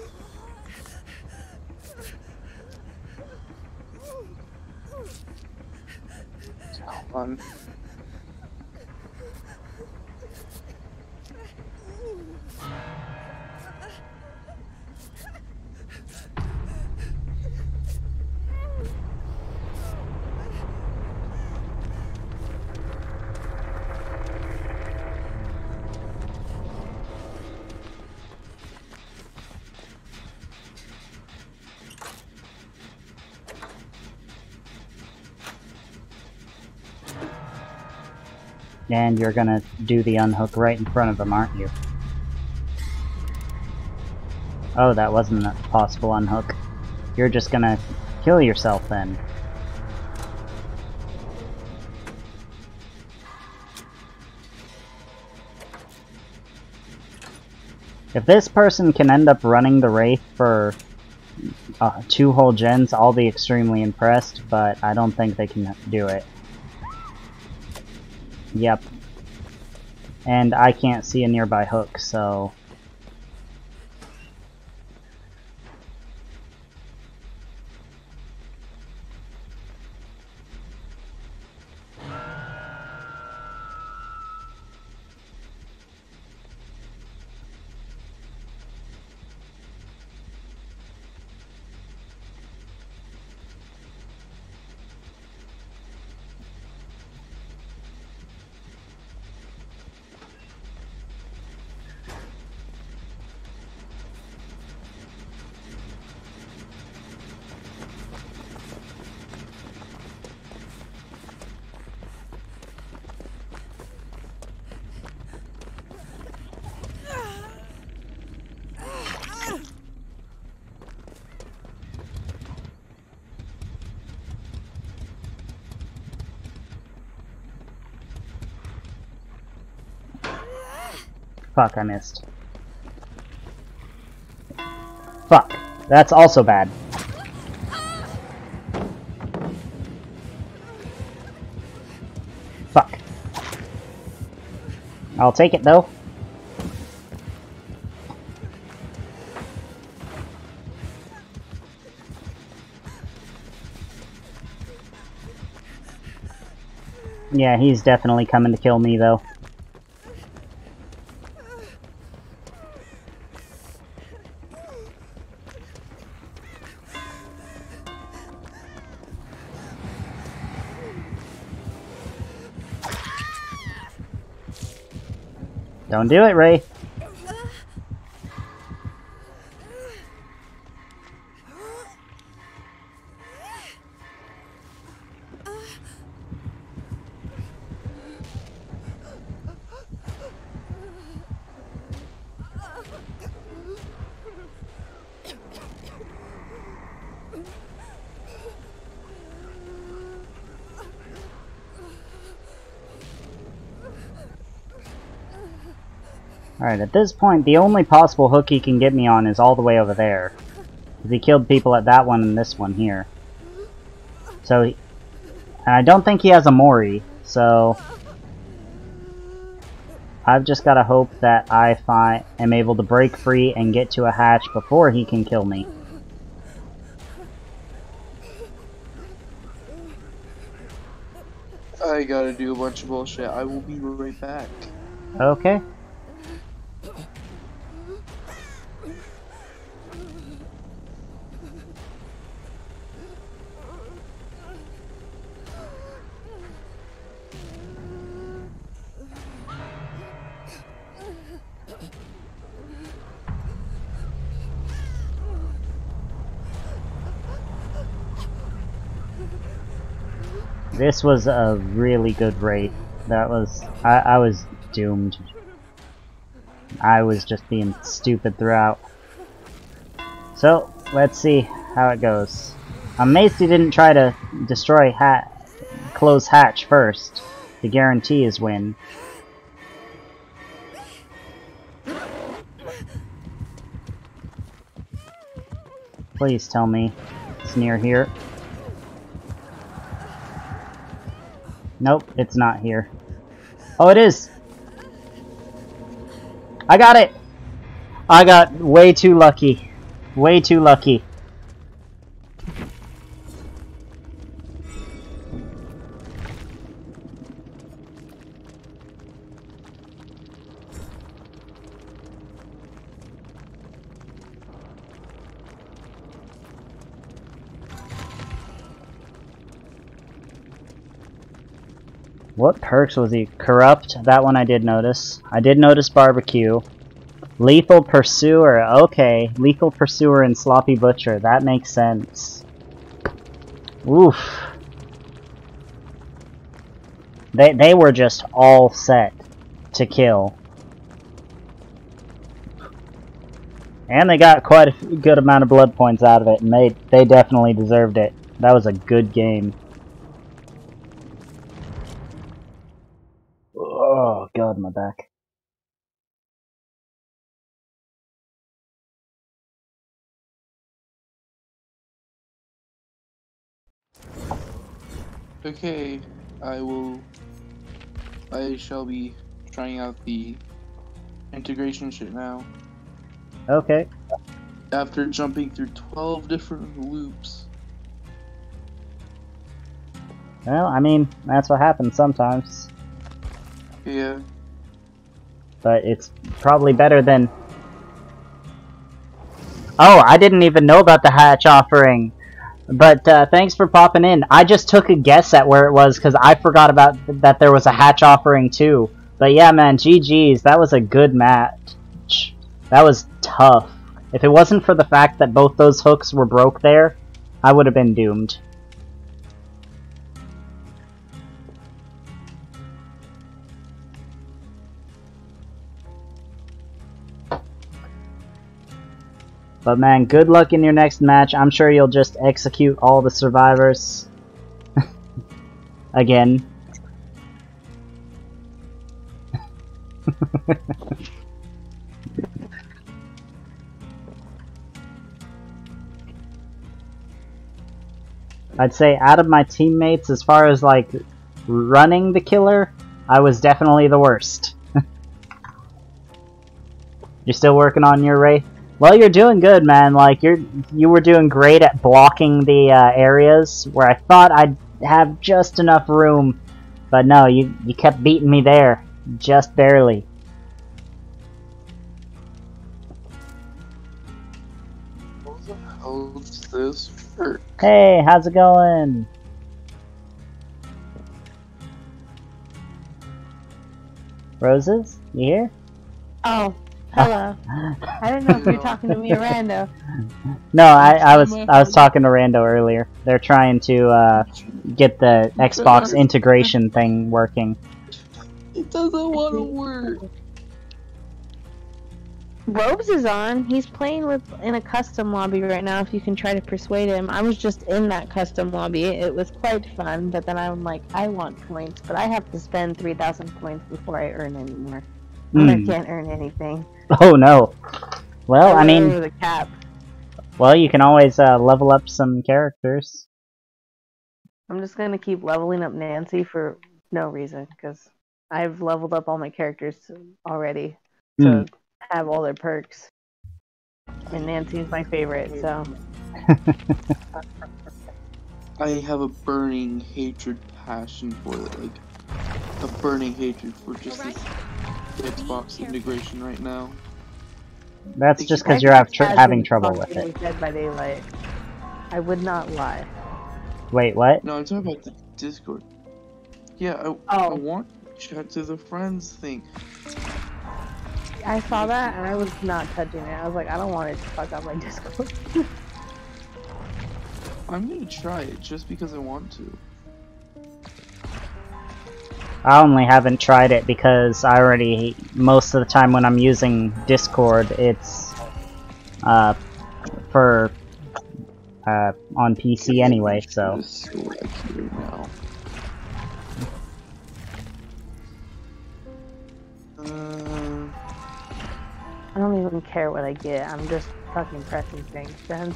Fun. And you're gonna do the unhook right in front of him, aren't you? Oh, that wasn't a possible unhook. You're just gonna kill yourself then. If this person can end up running the Wraith for uh, two whole gens, I'll be extremely impressed, but I don't think they can do it. Yep. And I can't see a nearby hook, so... Fuck, I missed. Fuck. That's also bad. Fuck. I'll take it, though. Yeah, he's definitely coming to kill me, though. Don't do it, Ray. Alright, at this point, the only possible hook he can get me on is all the way over there. Because he killed people at that one and this one here. So, he, and I don't think he has a Mori, so... I've just gotta hope that I fi am able to break free and get to a hatch before he can kill me. I gotta do a bunch of bullshit. I will be right back. Okay. This was a really good raid. That was... I, I was doomed. I was just being stupid throughout. So, let's see how it goes. I'm amazed he didn't try to destroy hat, close hatch first to guarantee his win. Please tell me it's near here. Nope, it's not here. Oh, it is! I got it! I got way too lucky. Way too lucky. What perks was he? Corrupt? That one I did notice. I did notice Barbecue. Lethal Pursuer. Okay. Lethal Pursuer and Sloppy Butcher. That makes sense. Oof. They, they were just all set to kill. And they got quite a good amount of blood points out of it, and they, they definitely deserved it. That was a good game. Oh god, my back. Okay, I will... I shall be trying out the integration shit now. Okay. After jumping through twelve different loops. Well, I mean, that's what happens sometimes. Yeah. But it's probably better than... Oh, I didn't even know about the hatch offering. But uh, thanks for popping in. I just took a guess at where it was because I forgot about th that there was a hatch offering too. But yeah, man, G G's. That was a good match. That was tough. If it wasn't for the fact that both those hooks were broke there, I would have been doomed. But man, good luck in your next match. I'm sure you'll just execute all the survivors. Again. I'd say out of my teammates, as far as like running the killer, I was definitely the worst. You're still working on your Wraith? Well, you're doing good, man. Like, you're you were doing great at blocking the uh, areas where I thought I'd have just enough room, but no, you you kept beating me there, just barely. What the hell is this for? Hey, how's it going? Roses, you here? Oh. Hello. I didn't know if you were talking to me or Rando. No, I, I was I was talking to Rando earlier. They're trying to uh, get the Xbox integration thing working. It doesn't want to work. Robes is on. He's playing with in a custom lobby right now. If you can try to persuade him. I was just in that custom lobby. It was quite fun, but then I'm like, I want points, but I have to spend three thousand points before I earn any more. And I Mm. can't earn anything. Oh no. Well, I went mean, over the cap. well, you can always uh, level up some characters. I'm just gonna keep leveling up Nancy for no reason, because I've leveled up all my characters already to Mm. have all their perks. And Nancy's my favorite, so. I have a burning hatred passion for it, like a burning hatred for just this Xbox integration right now. That's just because I you're have tr had having been trouble talking with it. with Dead by Daylight. I would not lie. Wait, what? No, I'm talking about the Discord. Yeah, I, Oh. I want to chat to the friends thing. I saw that and I was not touching it. I was like, I don't want it to fuck up my Discord. I'm gonna try it just because I want to. I only haven't tried it because I already, most of the time when I'm using Discord, it's uh, for uh, on P C anyway, so. Right now. Uh, I don't even care what I get. I'm just fucking pressing things.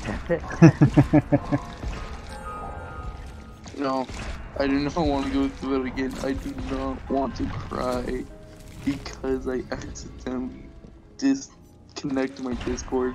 no, I do not want to go through it again. I do not want to cry because I accidentally disconnected my Discord.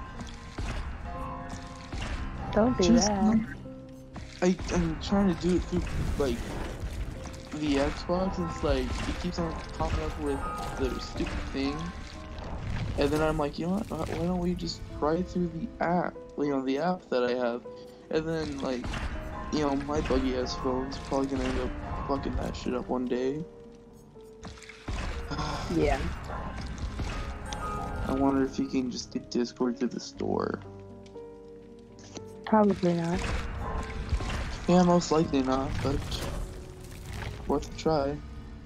Don't do Just that. like, I, I'm trying to do it through, like, the Xbox, and it's like, it keeps on popping up with the stupid thing. And then I'm like, you know what, why don't we just try through the app, you know, the app that I have. And then, like, you know, my buggy ass phone's probably gonna end up fucking that shit up one day. Yeah. I wonder if you can just get Discord to the store. Probably not. Yeah, most likely not, but worth a try.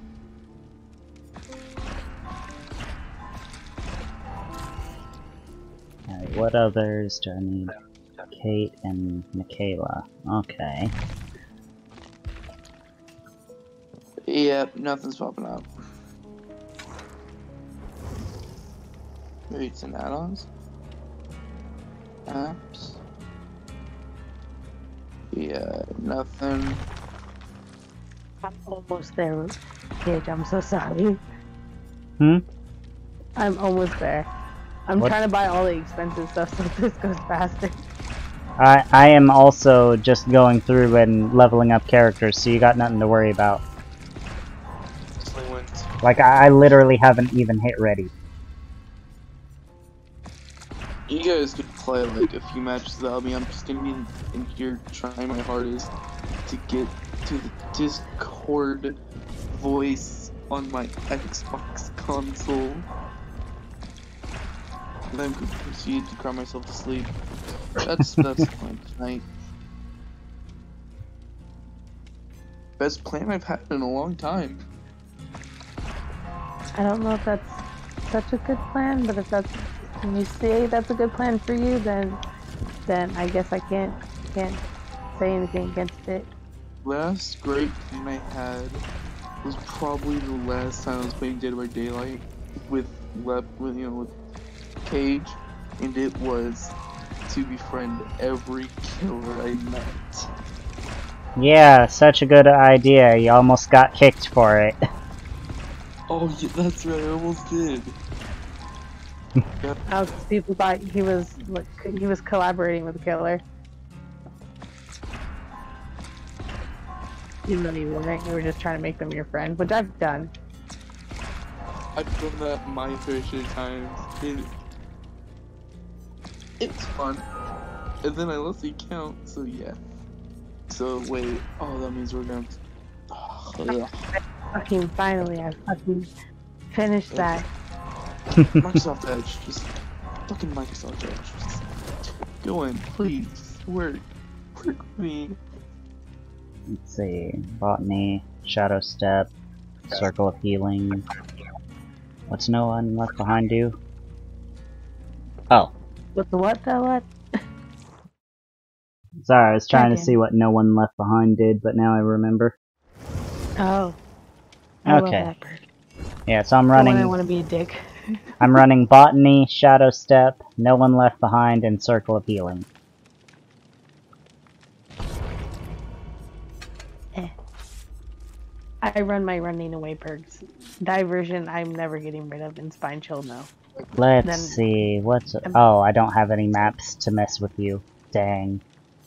Alright, what others do I need? Kate and Michaela. Okay. Yep, nothing's popping up. Rates and add-ons. Apps. Yeah, nothing. I'm almost there, Gage. I'm so sorry. Hmm? I'm almost there. I'm What? trying to buy all the expensive stuff so this goes faster. I I am also just going through and leveling up characters, so you got nothing to worry about. Like, I, I literally haven't even hit ready. You guys could play like a few matches without me. I'm just gonna be in, in here trying my hardest to get to the Discord voice on my Xbox console. And then proceed to cry myself to sleep. That's that's fine tonight. Best plan I've had in a long time. I don't know if that's such a good plan, but if that's when you say that's a good plan for you, then then I guess I can't can't say anything against it. Last great plan I had was probably the last time I was playing Dead by Daylight with Lep, with you know with Cage, and it was to befriend every killer I met. Yeah, such a good idea. You almost got kicked for it. Oh yeah, that's right, I almost did. Oh, 'cause people thought he was like, he was collaborating with the killer. Even though you weren't, you were just trying to make them your friend, which I've done. I've done that my fair share of times. It, it's fun. And then I lost the account, so yeah. So wait, oh that means we're gonna oh, Fucking finally, I fucking finished that. Microsoft Edge, just fucking Microsoft Edge. Just go in, please. Work. Work with me. Let's see. Botany, Shadow Step, Circle of Healing. What's no one left behind do? Oh. With the what, the what? Sorry, I was trying to Okay. see what no one left behind did, but now I remember. Oh. I love Okay. that bird. Yeah, so I'm When I running. want to be a dick. I'm running Botany, Shadow Step, No One Left Behind, and Circle of Healing. Eh. I run my running away perks. Diversion, I'm never getting rid of, and Spine Chill, no. Let's Then- see, what's... Um, Oh, I don't have any maps to mess with you. Dang.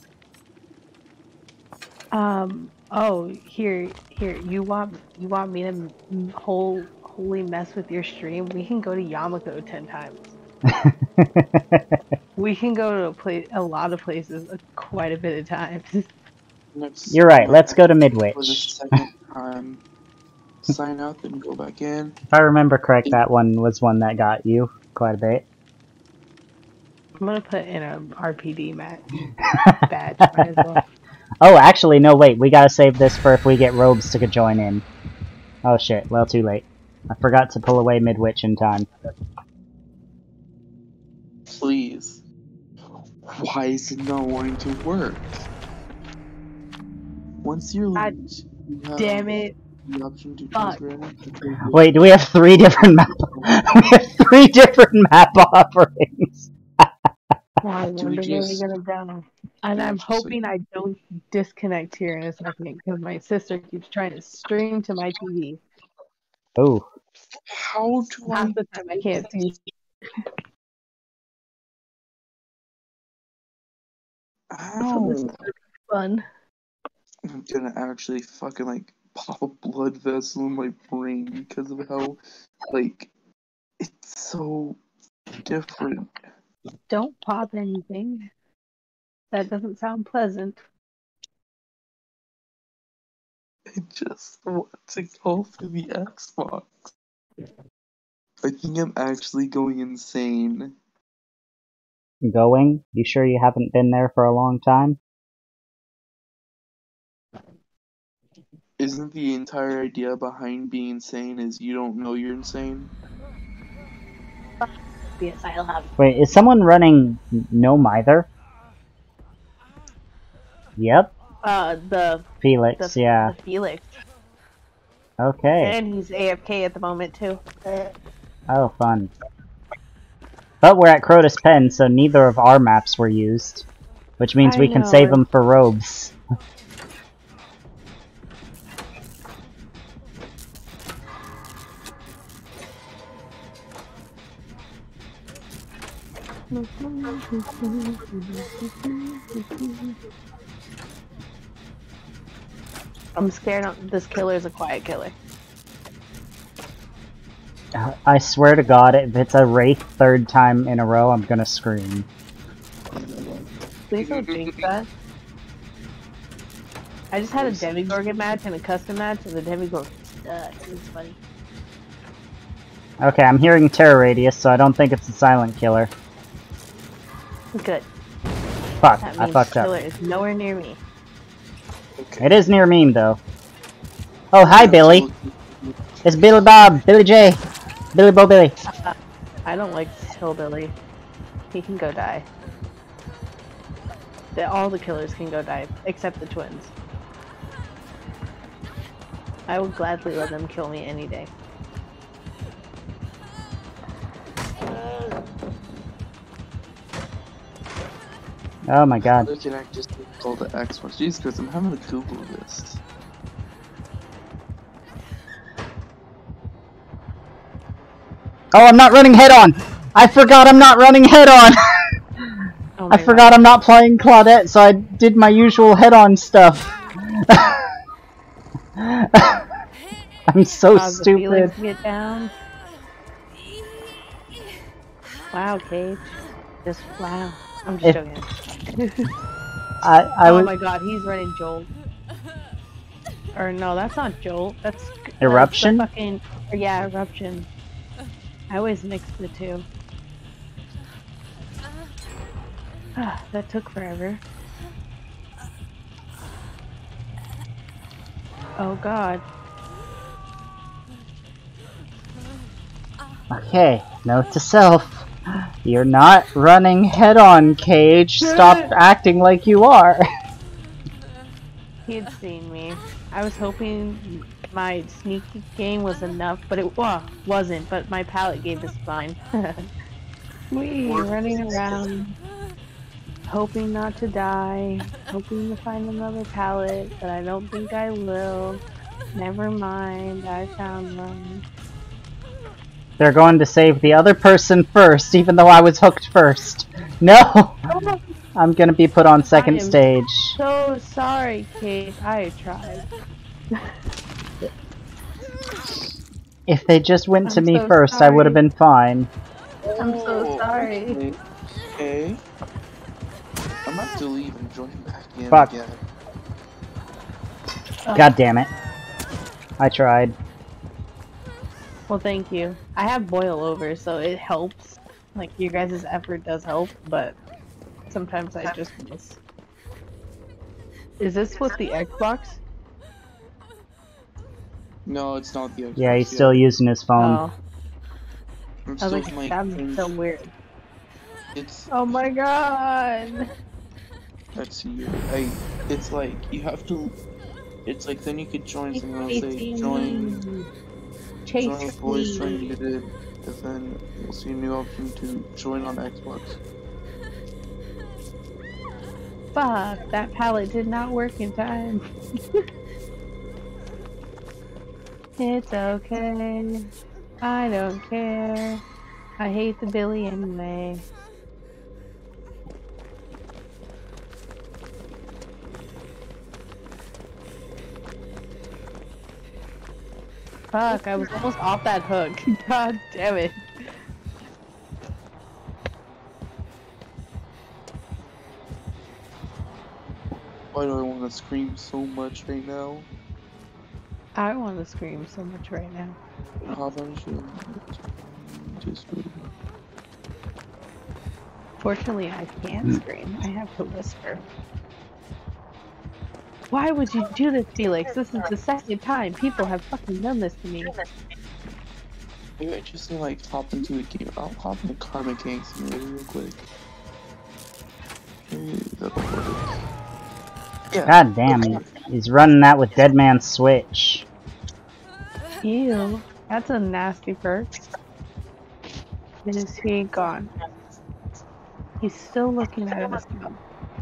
Um. Oh, here, here. You want you want me to m- whole wholly mess with your stream? We can go to Yamako ten times. We can go to a place, a lot of places, uh, quite a bit of times. Next You're right, time, let's go to For the Midwich. second time, sign out, then go back in. If I remember correct, that one was one that got you quite a bit. I'm gonna put in a R P D match badge. Might as well. Oh, actually, no, wait, we gotta save this for if we get robes to join in. Oh shit, well, too late. I forgot to pull away Midwich in time. Please. Why is it not wanting to work? Once you're God loose, you have Damn it! the option to Fuck. choose random. Wait, do we have three different map- We have three different map offerings! Well, I Do we wonder where just- we're gonna go. And Yeah, I'm just like- hoping I don't disconnect here in a second because my sister keeps trying to stream to my T V. Ooh. How do I? Half the time I can't see. So this is Ow! fun. I'm gonna actually fucking like pop a blood vessel in my brain because of how, like, it's so different. Don't pop anything. That doesn't sound pleasant. I just want to go for the Xbox. I think I'm actually going insane. Going? You sure you haven't been there for a long time? Isn't the entire idea behind being insane is you don't know you're insane? Yes, I'll have. Wait, is someone running No Mither? Yep, Uh, the Felix, the, yeah. the Felix, Okay. and he's A F K at the moment too. Oh, fun. But we're at Crotus Pen, so neither of our maps were used. Which means I we can know, save and- them for robes. I'm scared of, this killer is a quiet killer. I swear to God, if it's a Wraith third time in a row, I'm gonna scream. Please don't jinx that. I just had a Demigorgon match and a custom match, and the Demigorgon sucked. It was funny. Okay, I'm hearing Terror Radius, so I don't think it's a silent killer. Good. Fuck, That I means fucked killer up. is nowhere near me. It is near me, though. Oh, hi, Billy. It's Billy Bob, Billy J, Billy Bo Billy. I don't like Hillbilly. He can go die. The, all the killers can go die, except the twins. I would gladly let them kill me any day. Oh my God. How can I just call the Xbox? Jesus Christ, I'm having to Google this. Oh, I'm not running head on. I forgot I'm not running head on. Oh my I forgot I'm not playing Claudette, so I did my usual head on stuff. I'm so God. The Felix stupid. get down. Wow, Cage. Just wow. I'm just If- joking. I I Oh was my God, he's running Jolt. Or no, that's not Jolt. That's that's the Eruption? fucking or yeah, Eruption. I always mix the two. Ah, that took forever. Oh God. Okay, note to self. You're not running head on, Cage. Stop acting like you are. He had seen me. I was hoping my sneaky game was enough, but it well, wasn't. But my pallet gave us fine. We running around, hoping not to die, hoping to find another pallet, but I don't think I will. Never mind, I found one. They're going to save the other person first, even though I was hooked first. No! I'm gonna be put on second I am stage. So sorry, Kate. I tried. If they just went to I'm me so first, I would have sorry. been fine. I'm so sorry. Okay. okay. I'm about to leave and join back in Fuck. again. God damn it. I tried. Well, thank you. I have boil over, so it helps. Like, your guys' effort does help, but sometimes I just miss. Is this with the Xbox? No, it's not the Xbox. Yeah, he's yet. still using his phone. Oh. I'm I was still like, playing that's things. so weird. It's Oh my god! let's see. I. It's like you have to. It's like then you could join something else. Say join. Chase Join with voice me. train. You did, and then you'll see a new option to join on Xbox. Fuck, that pallet did not work in time. It's okay. I don't care. I hate the Billy anyway. Fuck, I was almost off that hook. God damn it. Why do I want to scream so much right now? I want to scream so much right now. How about you? Just Fortunately, I can't scream. I have to whisper. Why would you do this, Felix? This is the second time people have fucking done this to me. maybe I just need to like hop into a game. I'll hop into Karma King Simulator real quick. Maybe that'll work. Yeah. God damn it. He's running that with Dead Man's Switch. Ew, that's a nasty perk. Is he gone? He's still looking at us now.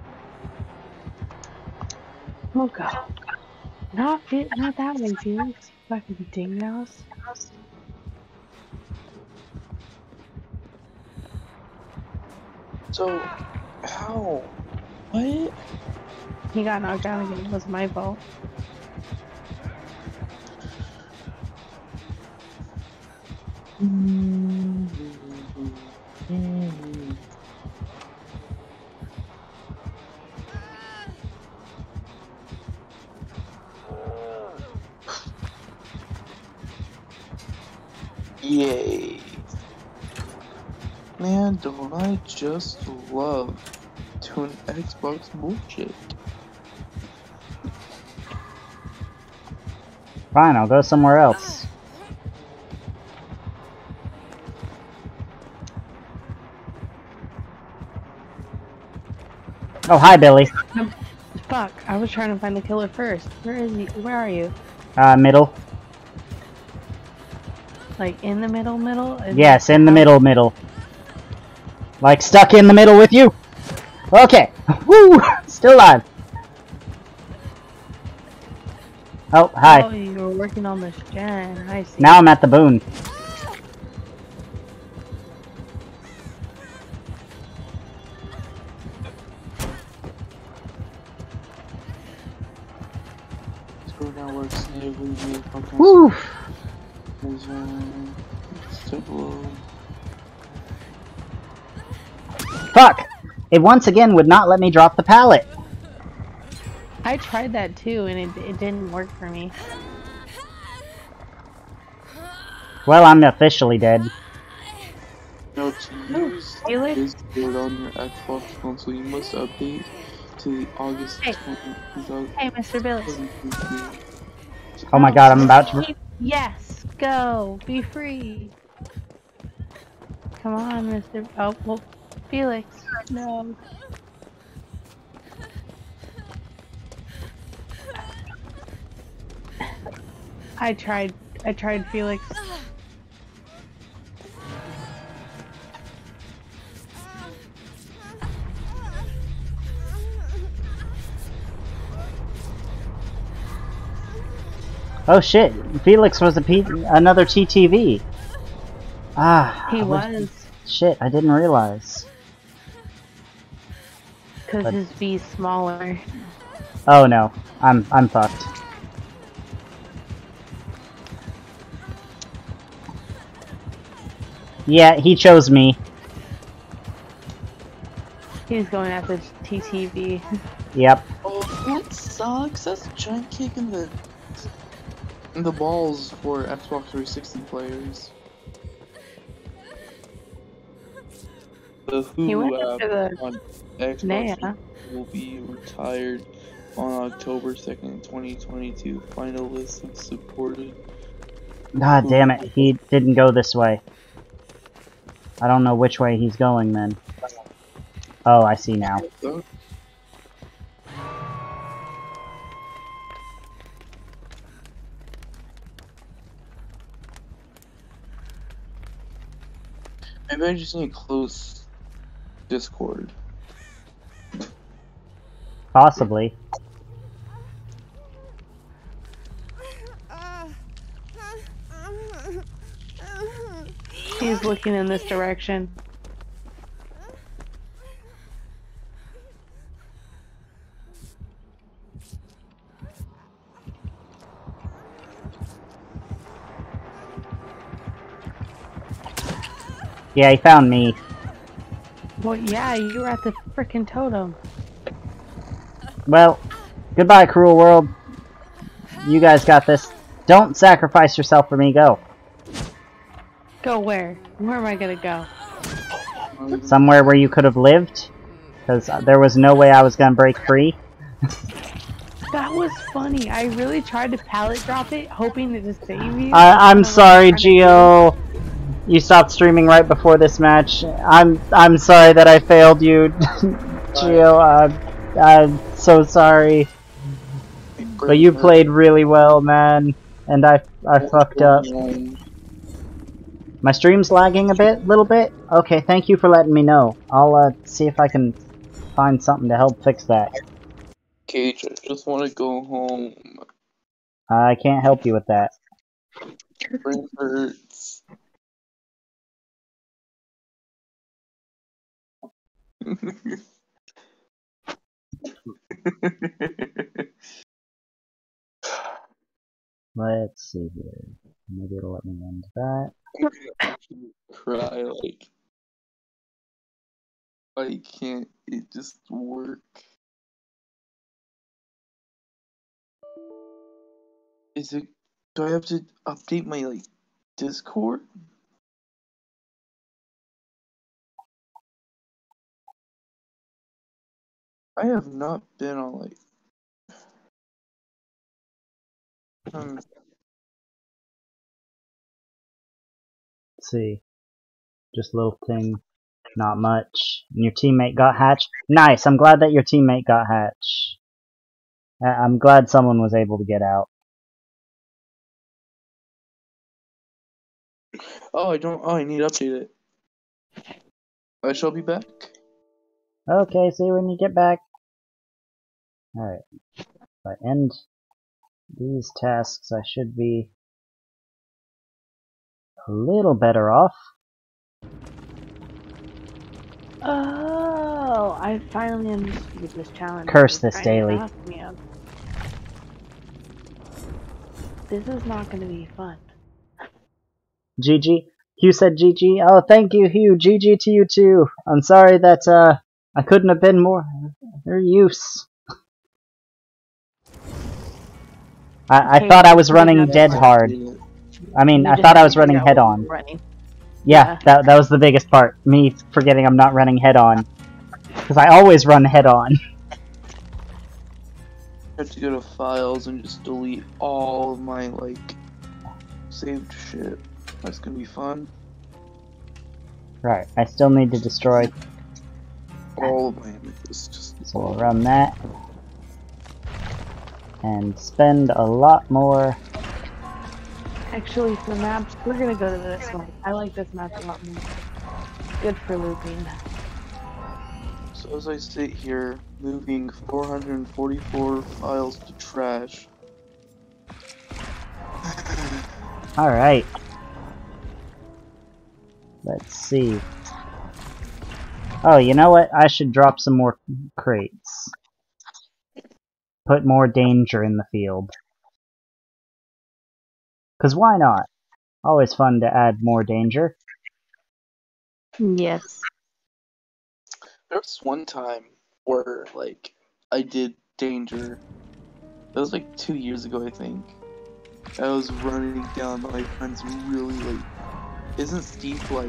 Oh god. Not it, not that way, Felix. Fucking ding mouse. So, how? What? He got knocked down again. It was my fault. Yay. Man, don't I just love doing Xbox bullshit. Fine, I'll go somewhere else. Oh, hi, Billy. Fuck, I was trying to find the killer first. Where is he? Where are you? Uh, middle. Like in the middle, middle? Is Yes, it- in the middle, middle. Like stuck in the middle with you. Okay. Woo! Still alive. Oh, hi. Oh, you were working on this gen. I see. Now I'm at the boon. Scroll down where it's natively made podcast. Woo! Is, um, step below. Fuck! It once again would not let me drop the pallet. I tried that too, and it, it didn't work for me. Well, I'm officially dead. No, to use Felix? Discord on your Xbox console, you must update to the August Hey. twentieth. Hey, Mister Billy. Oh my god, I'm about to... Yes, go, be free. Come on, Mister Oh, well, Felix. No. I tried. I tried Felix. Oh shit! Felix was a P another T T V. Ah. He I was. Shit! I didn't realize. Cause But- his V's smaller. Oh no, I'm I'm fucked. Yeah, he chose me. He's going after T T V. Yep. Oh, that sucks. That's a giant kick in the in the balls for Xbox three sixty players. The He went Hulu after app the on Xbox Naya. will be retired on October second, twenty twenty-two. Final list of supported. God damn it, he didn't go this way. I don't know which way he's going then. Oh, I see now. Maybe I just need to close Discord. Possibly. He's looking in this direction. Yeah, he found me. Well, yeah, you were at the frickin' totem. Well, goodbye, cruel world. You guys got this. Don't sacrifice yourself for me, go. Go where? Where am I gonna go? Somewhere where you could have lived. Because there was no way I was gonna break free. That was funny. I really tried to pallet drop it, hoping to just save you. I I'm And was sorry, trying to Gio. You stopped streaming right before this match. I'm I'm sorry that I failed you, Gio. Uh, I'm so sorry. But you played really well, man. And I I fucked up. My stream's lagging a bit, little bit. Okay, thank you for letting me know. I'll uh, see if I can find something to help fix that. Cage, I just want to go home. I can't help you with that. Brain hurts. Let's see here. Maybe it'll let me end that. Cry like I can't. It just work. Is it? Do I have to update my like Discord? I have not been on like. Um, Let's see. Just a little thing. Not much. And your teammate got hatched. Nice. I'm glad that your teammate got hatched. I- I'm glad someone was able to get out. oh, I don't. Oh, I need to update it. I shall be back. Okay, see you when you get back. Alright. If I end these tasks, I should be a little better off. Oh, I finally understood this challenge. Curse was this trying to daily. ask me of. This is not going to be fun. G G. Hugh said G G. Oh, thank you, Hugh. G G to you too. I'm sorry that uh, I couldn't have been more use. I, I Okay, thought I was you running have dead to- hard. I mean, You I just thought I was figured running out head what on. you're running. Yeah, Yeah. that that was the biggest part. Me forgetting I'm not running head on. Because I always run head on. I have to go to files and just delete all of my like saved shit. That's gonna be fun. Right, I still need to destroy, All of my images. Just so we'll run that. And spend a lot more Actually, for maps, we're gonna go to this one. I like this map a lot more. Good for looping. So as I sit here, moving four hundred forty-four files to trash. Alright. Let's see. Oh, you know what? I should drop some more crates. Put more danger in the field. Cause why not? Always fun to add more danger. Yes. There was one time where, like, I did danger. That was like two years ago, I think. I was running down my friend's really, like, isn't steep, like,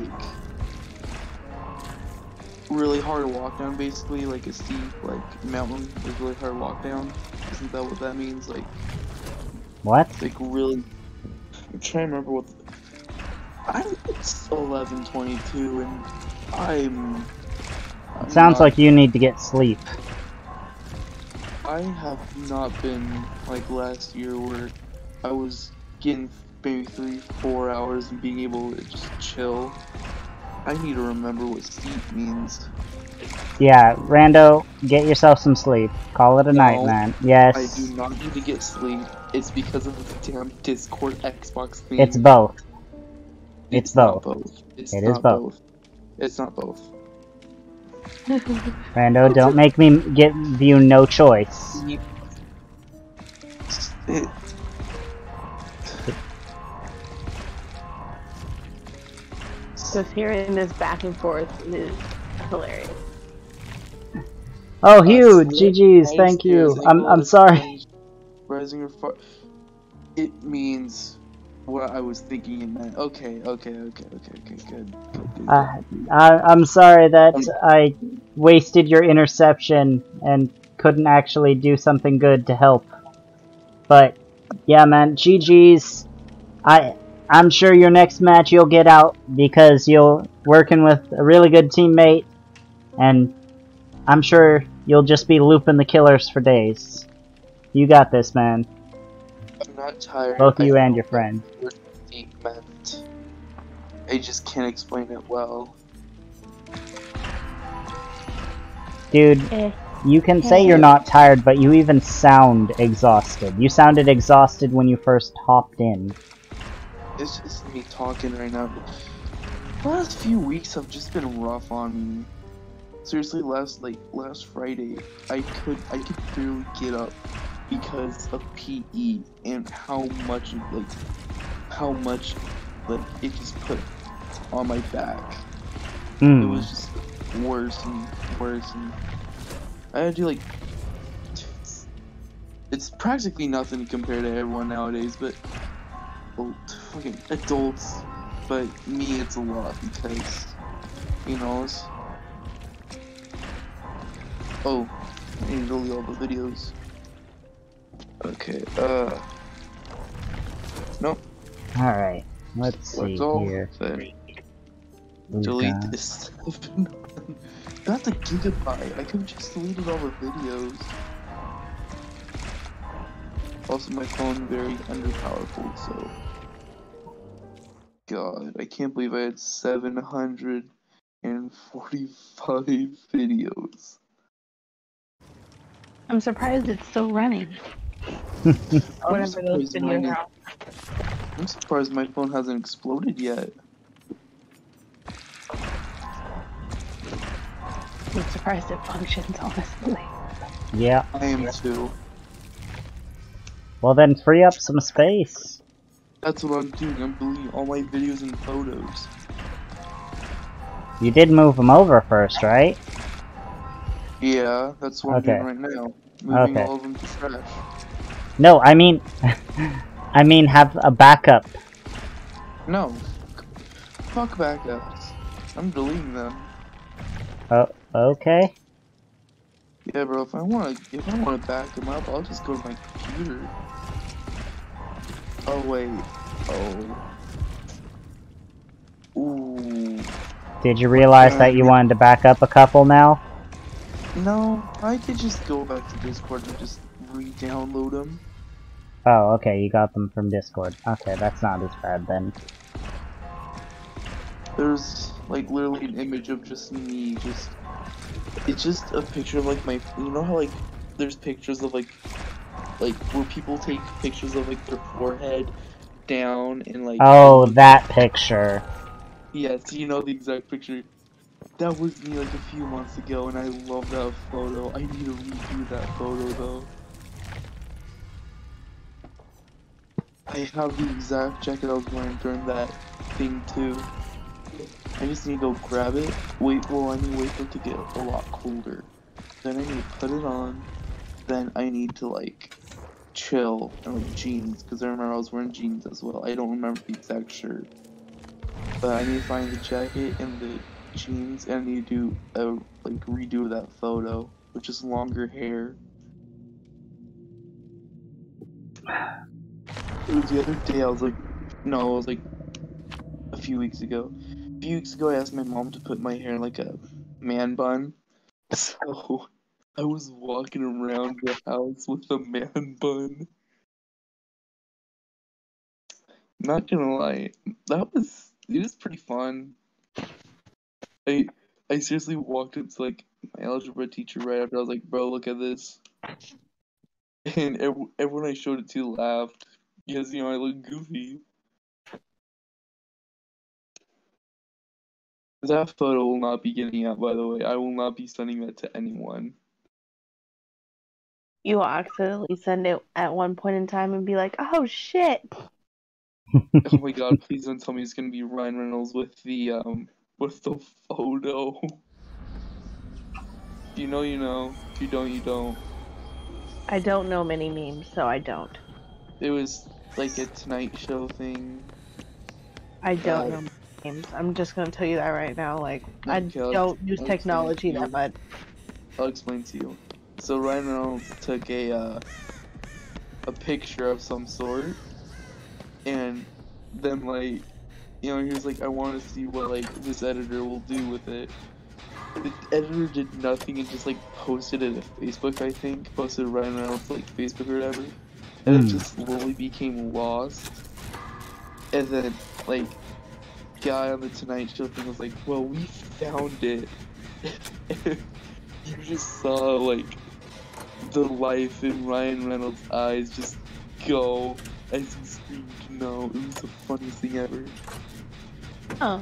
really hard to walk down, basically? Like a steep, like, mountain is really hard to walk down? Isn't that what that means? Like, What? like, really... I'm trying to remember what... The, I'm eleven twenty-two, and I'm... I'm Sounds not, like you need to get sleep. I have not been like last year where I was getting maybe three, four hours and being able to just chill. I need to remember what sleep means. Yeah, Rando, get yourself some sleep. Call it a No, night, man. Yes. I do not need to get sleep. It's because of the damn Discord Xbox thing. It's both. It's, It's not both. both. It's It not is both. It's not both. Rando, don't make me give you no choice. It, Just hearing this back and forth is hilarious. Oh, huge! That's G G's, what thank you. Rising I'm I'm was sorry. changed. Rising or far. It means what I was thinking it meant. Okay, okay, okay, okay, okay, good, good, good. good. Uh, I I'm sorry that Um, I wasted your interception and couldn't actually do something good to help. But yeah, man, G G's. I I'm sure your next match you'll get out because you're working with a really good teammate, and I'm sure you'll just be looping the killers for days. You got this, man. I'm not tired. Both I you and know your friend. what it meant. I just can't explain it well. Dude, Eh. you can say you're not tired, but you even sound exhausted. You sounded exhausted when you first hopped in. It's just me talking right now. The last few weeks have just been rough on me. Seriously, last like last Friday, I could I could barely get up because of P E and how much like how much like it just put on my back. It Mm. was just worse and worse, and I had to do like it's practically nothing compared to everyone nowadays, but well, fucking adults. But me, it's a lot because you know. It's, oh, I need to delete all the videos. Okay, uh, nope. Alright, let's see That's all. here. Then We delete got- this. Not the gigabyte. I could have just deleted all the videos. Also, my phone very underpowerful, so. God, I can't believe I had seven hundred forty-five videos. I'm surprised it's still running. I'm Whatever those surprised, mine videos is- are. I'm surprised my phone hasn't exploded yet. I'm surprised it functions, honestly. Yeah. I am too. Well then, free up some space. That's what I'm doing. I'm deleting all my videos and photos. You did move them over first, right? Yeah, that's what Okay. I'm doing right now. Moving Okay. all of them to trash. No, I mean, I mean have a backup. No. Fuck backups. I'm deleting them. Oh, okay. Yeah, bro. If I want to, if I want to back them up, I'll just go to my computer. Oh wait. Oh. Ooh. Did you realize that you wanted to back up a couple now? No, I could just go back to Discord and just re-download them. Oh, okay, you got them from Discord. Okay, that's not as bad then. There's like literally an image of just me, just it's just a picture of like my, you know how like there's pictures of like like where people take pictures of like their forehead down and like Oh, that picture. yeah, so you know the exact picture. That was me like a few months ago, and I love that photo. I need to redo that photo though. I have the exact jacket I was wearing during that thing too. I just need to go grab it. Wait, well, I need to wait for it to get a lot colder. Then I need to put it on. Then I need to like chill and like jeans, because I remember I was wearing jeans as well. I don't remember the exact shirt, but I need to find the jacket and the jeans, and I need to do a like redo of that photo with just longer hair. It was the other day. I was like, no, it was like a few weeks ago. A few weeks ago, I asked my mom to put my hair in like a man bun. So I was walking around the house with a man bun. Not gonna lie, that was it was pretty fun. I I seriously walked up to like my algebra teacher right after. I was like, bro, look at this. And ev everyone I showed it to laughed because you know I look goofy. That photo will not be getting out, by the way. I will not be sending that to anyone. You will accidentally send it at one point in time and be like, "Oh shit!" Oh my god! Please don't tell me it's gonna be Ryan Reynolds with the um with the photo. If you know, you know. If you don't, you don't. I don't know many memes, so I don't. It was like a Tonight Show thing. I don't Uh, know memes. I'm just gonna tell you that right now. Like, I Okay, I'll- don't use I'll technology explain to that you. much. I'll explain to you. So Ryan Reynolds took a uh, a picture of some sort, and then like, you know, he was like, I want to see what like this editor will do with it. The editor did nothing and just like posted it to Facebook, I think. Posted Ryan Reynolds like Facebook or whatever, and Mm. it just slowly became lost. And then like, guy on the Tonight Show thing was like, well, we found it. You just saw like the life in Ryan Reynolds' eyes just go as he screamed no. It was the funniest thing ever. Huh.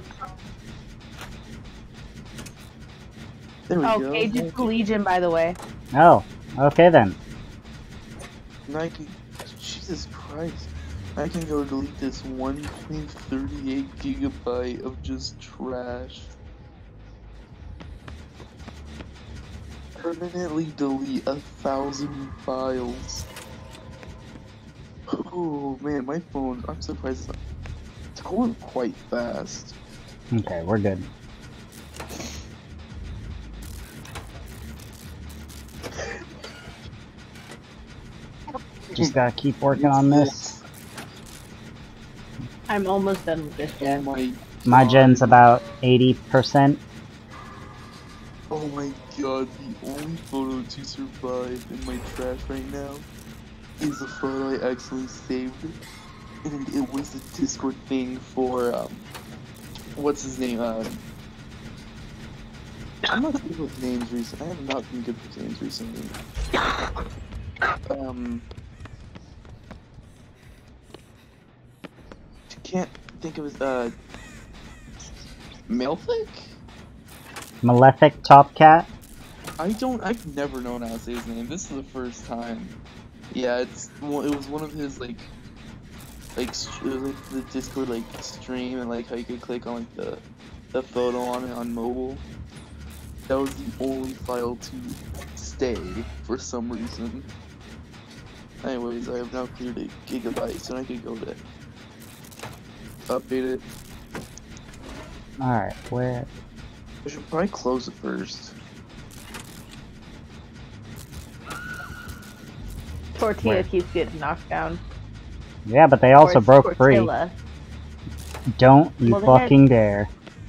There we Oh, go. Cage is the Legion, by the way. Oh, okay then. Now I can, Jesus Christ. I can go delete this one point three eight gigabyte of just trash. Permanently delete a thousand files. Oh man, my phone, I'm surprised it's going quite fast. Okay, we're good. Just gotta keep working on this. I'm almost done with this Oh gen. my My God. gen's about eighty percent. Oh my god, the only photo to survive in my trash right now is a photo I actually saved. And it was a Discord thing for, um, what's his name? Um, I'm not good with names recently. I have not been good with names recently. Um, can't think of his, uh, Malefic? Malefic Top Cat. I don't. I've never known how to say his name. This is the first time. Yeah, it's. Well, it was one of his like, like it was like the Discord like stream and like how you could click on like the, the photo on it on mobile. That was the only file to stay for some reason. Anyways, I have now cleared a gigabyte, so I could go to update it. Alright, where? I should probably close it first. Tortilla Where? keeps getting knocked down. Yeah, but they Or also it's broke free. Tortilla. Don't you Well, they had- fucking dare.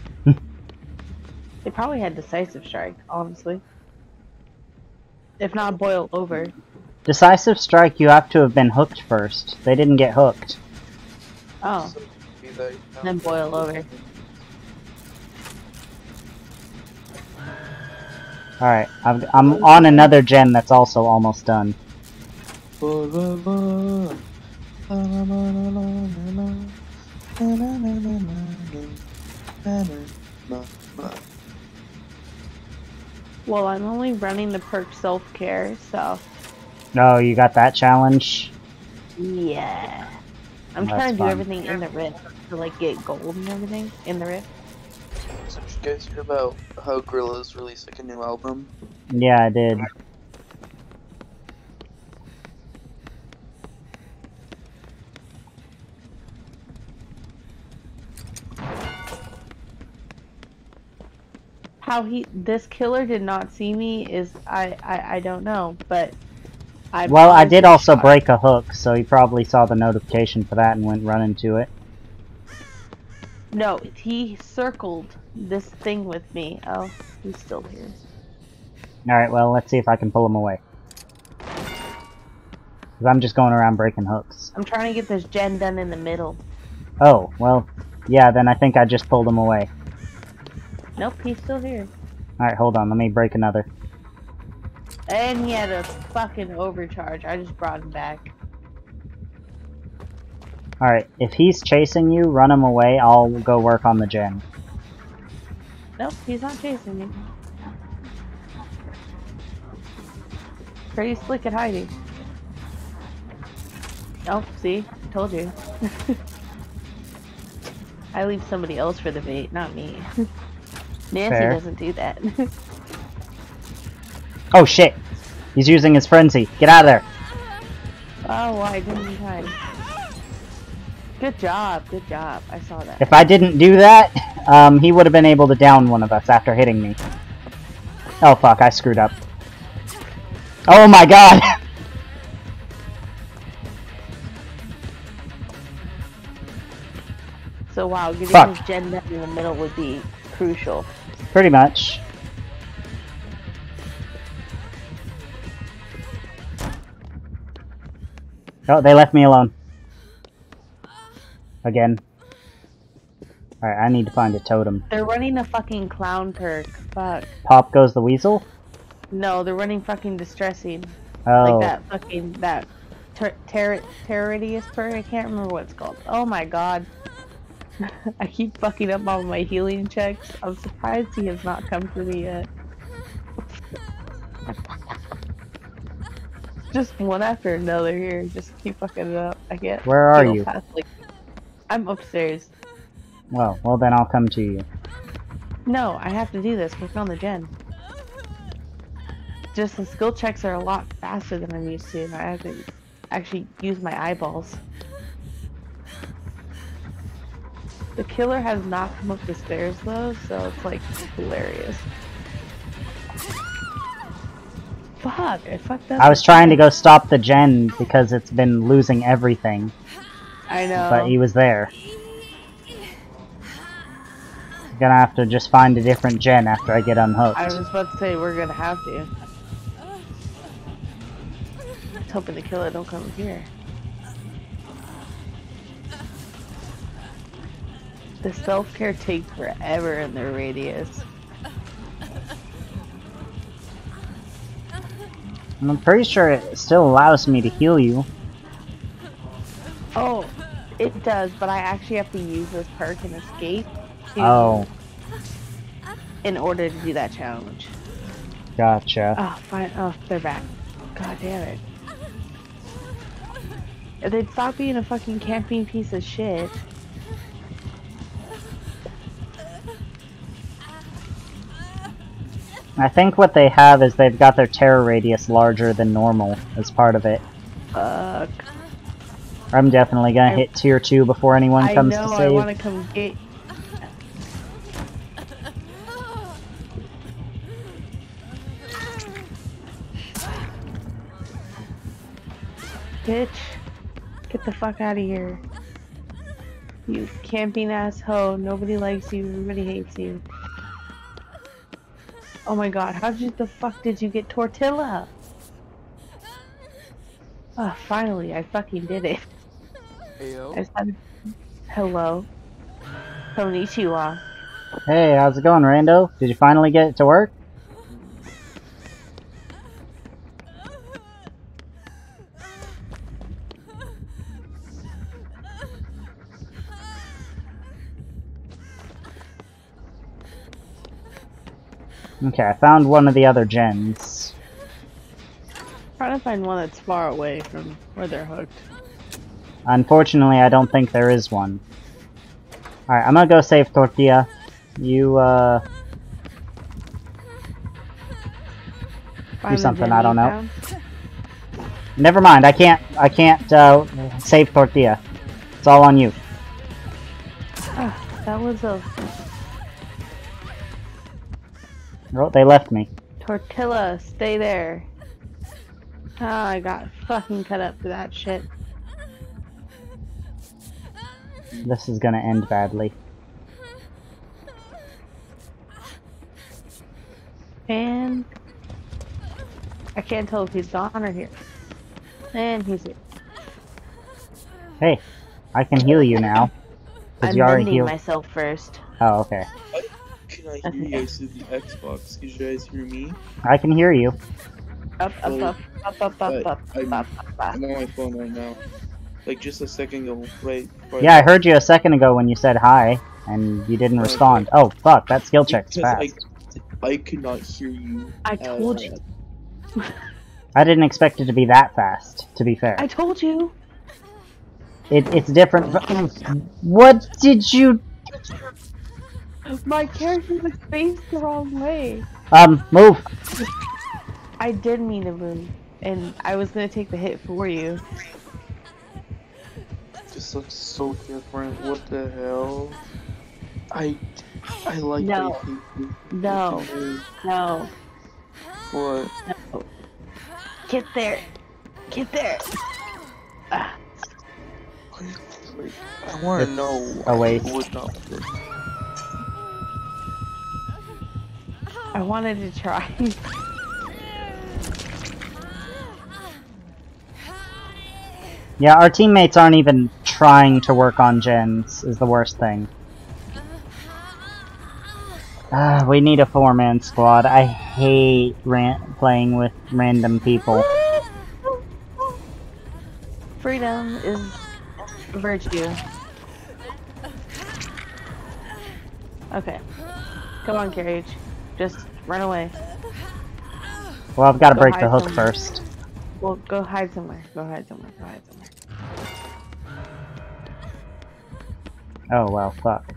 They probably had Decisive Strike, honestly. If not Boil Over. Decisive Strike, you have to have been hooked first. They didn't get hooked. Oh, then boil over. Alright, I'm on another gen that's also almost done. Well, I'm only running the perk self-care, so... Oh, you got that challenge? Yeah. I'm That's trying to do fun. everything in the rift to, like, get gold and everything in the rift. So did you guys hear about how Gorillaz released like a new album? Yeah, I did. How he, this killer did not see me is, I, I, I don't know, but... I Well, I did also shot. break a hook, so he probably saw the notification for that and went running to it. No, he circled this thing with me. Oh, he's still here. Alright, well, let's see if I can pull him away. Because I'm just going around breaking hooks. I'm trying to get this gen done in the middle. Oh, well, yeah, then I think I just pulled him away. Nope, he's still here. Alright, hold on, let me break another. And he had a fucking overcharge. I just brought him back. Alright, if he's chasing you, run him away, I'll go work on the gen. Nope, he's not chasing me. Pretty slick at hiding. Oh, see? Told you. I leave somebody else for the bait, not me. Nancy Fair. doesn't do that. Oh shit! He's using his frenzy. Get out of there! Oh, why didn't you time? Good job, good job. I saw that. If I didn't do that, um, he would have been able to down one of us after hitting me. Oh fuck, I screwed up. Oh my god! So wow, getting Fuck. his gen done in the middle would be crucial. Pretty much. Oh, they left me alone. Again. Alright, I need to find a totem. They're running a fucking clown perk. Fuck. Pop goes the weasel? No, they're running fucking distressing. Oh. Like that fucking, that ter ter Terrarius perk? I can't remember what it's called. Oh my god. I keep fucking up all my healing checks. I'm surprised he has not come for me yet. Just one after another here. Just keep fucking it up. I can't. Where are go you? past, like, I'm upstairs. Well, well then I'll come to you. No, I have to do this. Work on the gen. Just the skill checks are a lot faster than I'm used to. I have to actually use my eyeballs. The killer has not come up the stairs though, so it's like hilarious. Fuck, I fucked up. I was trying to go stop the gen because it's been losing everything, I know. but he was there. Gonna have to just find a different gen after I get unhooked. I was about to say we're gonna have to. Just hoping the killer don't come here. The self-care takes forever in their radius. I'm pretty sure it still allows me to heal you. Oh, it does, but I actually have to use this perk and escape to, Oh, in order to do that challenge. gotcha. Oh, fine. Oh, they're back. God damn it. If they'd stop being a fucking camping piece of shit. I think what they have is they've got their terror radius larger than normal as part of it. Fuck. I'm definitely gonna I- hit tier two before anyone I comes know, to I save. want to come get... Bitch. Get the fuck out of here. You camping asshole. Nobody likes you. Everybody hates you. Oh my god, how did the fuck did you get Tortilla? Oh, finally, I fucking did it. Ayo. I just had hello. Konnichiwa. Hey, how's it going, Rando? Did you finally get it to work? Okay, I found one of the other gens. Trying to find one that's far away from where they're hooked. Unfortunately, I don't think there is one. Alright, I'm gonna go save Tortilla. You, uh... Find the something, gem I you don't know. found. Never mind, I can't, I can't, uh, save Tortilla. It's all on you. Ah, that was a Oh, they left me. tortilla. Stay there. Ah, I got fucking cut up for that shit. This is gonna end badly. And I can't tell if he's gone or here. And he's here. Hey, I can heal you now. 'Cause I'm you already mending healed. myself first. Oh, okay. Can I hear you guys through the Xbox? Can you guys hear me? I can hear you. Up, up, Well, up, up, up, up, but up, I'm- up, up, up. I'm on my phone right now. Like just a second ago, right? right Yeah, I heard you a second ago when you said hi, and you didn't respond. Oh, fuck, that skill check's Because fast. I, I could not hear you. I at told all. you. I didn't expect it to be that fast, to be fair. I told you. It, it's different. What did you... My character was faced the wrong way. Um, move. I did mean to move, and I was gonna take the hit for you. This looks so different. What the hell? I, I like. No. I hate you. No. No. What? No. Get there. Get there. Ah, Like, I want to It's know. a waste. why it would not fit. I wanted to try. Yeah, our teammates aren't even trying to work on gens, is the worst thing. Ah, we need a four-man squad. I hate ran playing with random people. Freedom is a virtue. Okay. Come on, Carriage. Just run away. Well, I've got to Go break the hide hook somewhere. first. Well, go hide somewhere. Go hide somewhere. Go hide somewhere. Oh, well, fuck.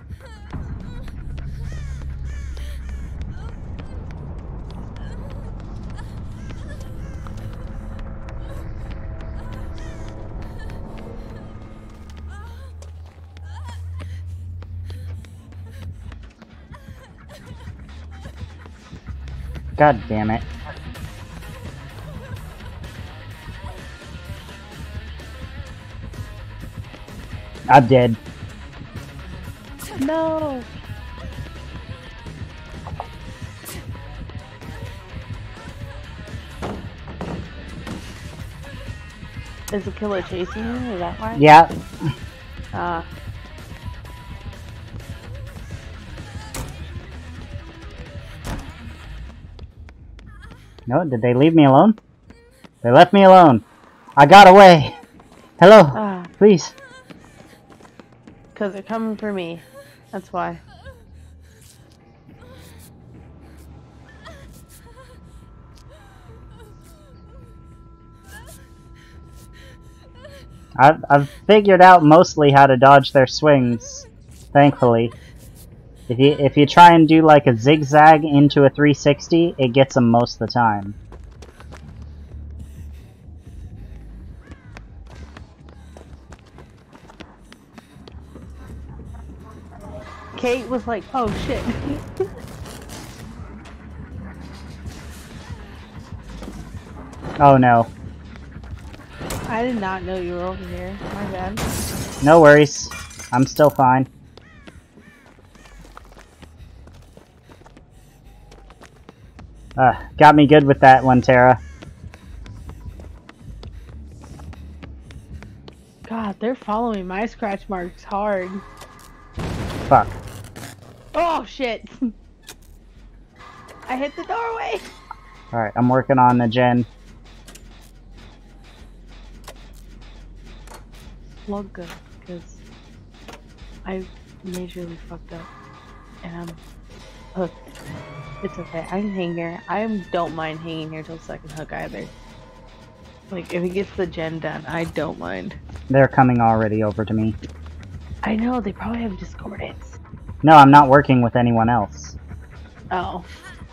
God damn it. I'm dead. No! Is the killer chasing you? Is that why? Yeah. Ah. No, did they leave me alone? They left me alone. I got away. Hello, Ah. please. Because they're coming for me. That's why. I've, I've figured out mostly how to dodge their swings, thankfully. If you if you try and do like a zigzag into a three sixty, it gets them most of the time. Kate was like, oh shit. Oh no. I did not know you were over here. My bad. No worries. I'm still fine. Uh, got me good with that one, Tara. they're following my scratch marks hard. Fuck. Oh shit! I hit the doorway! Alright, I'm working on the gen. Look good, because I majorly fucked up. And I'm hooked. It's okay, I can hang here. I don't mind hanging here till second hook either. Like, if it gets the gen done, I don't mind. They're coming already over to me. I know, they probably have discordance. No, I'm not working with anyone else. Oh.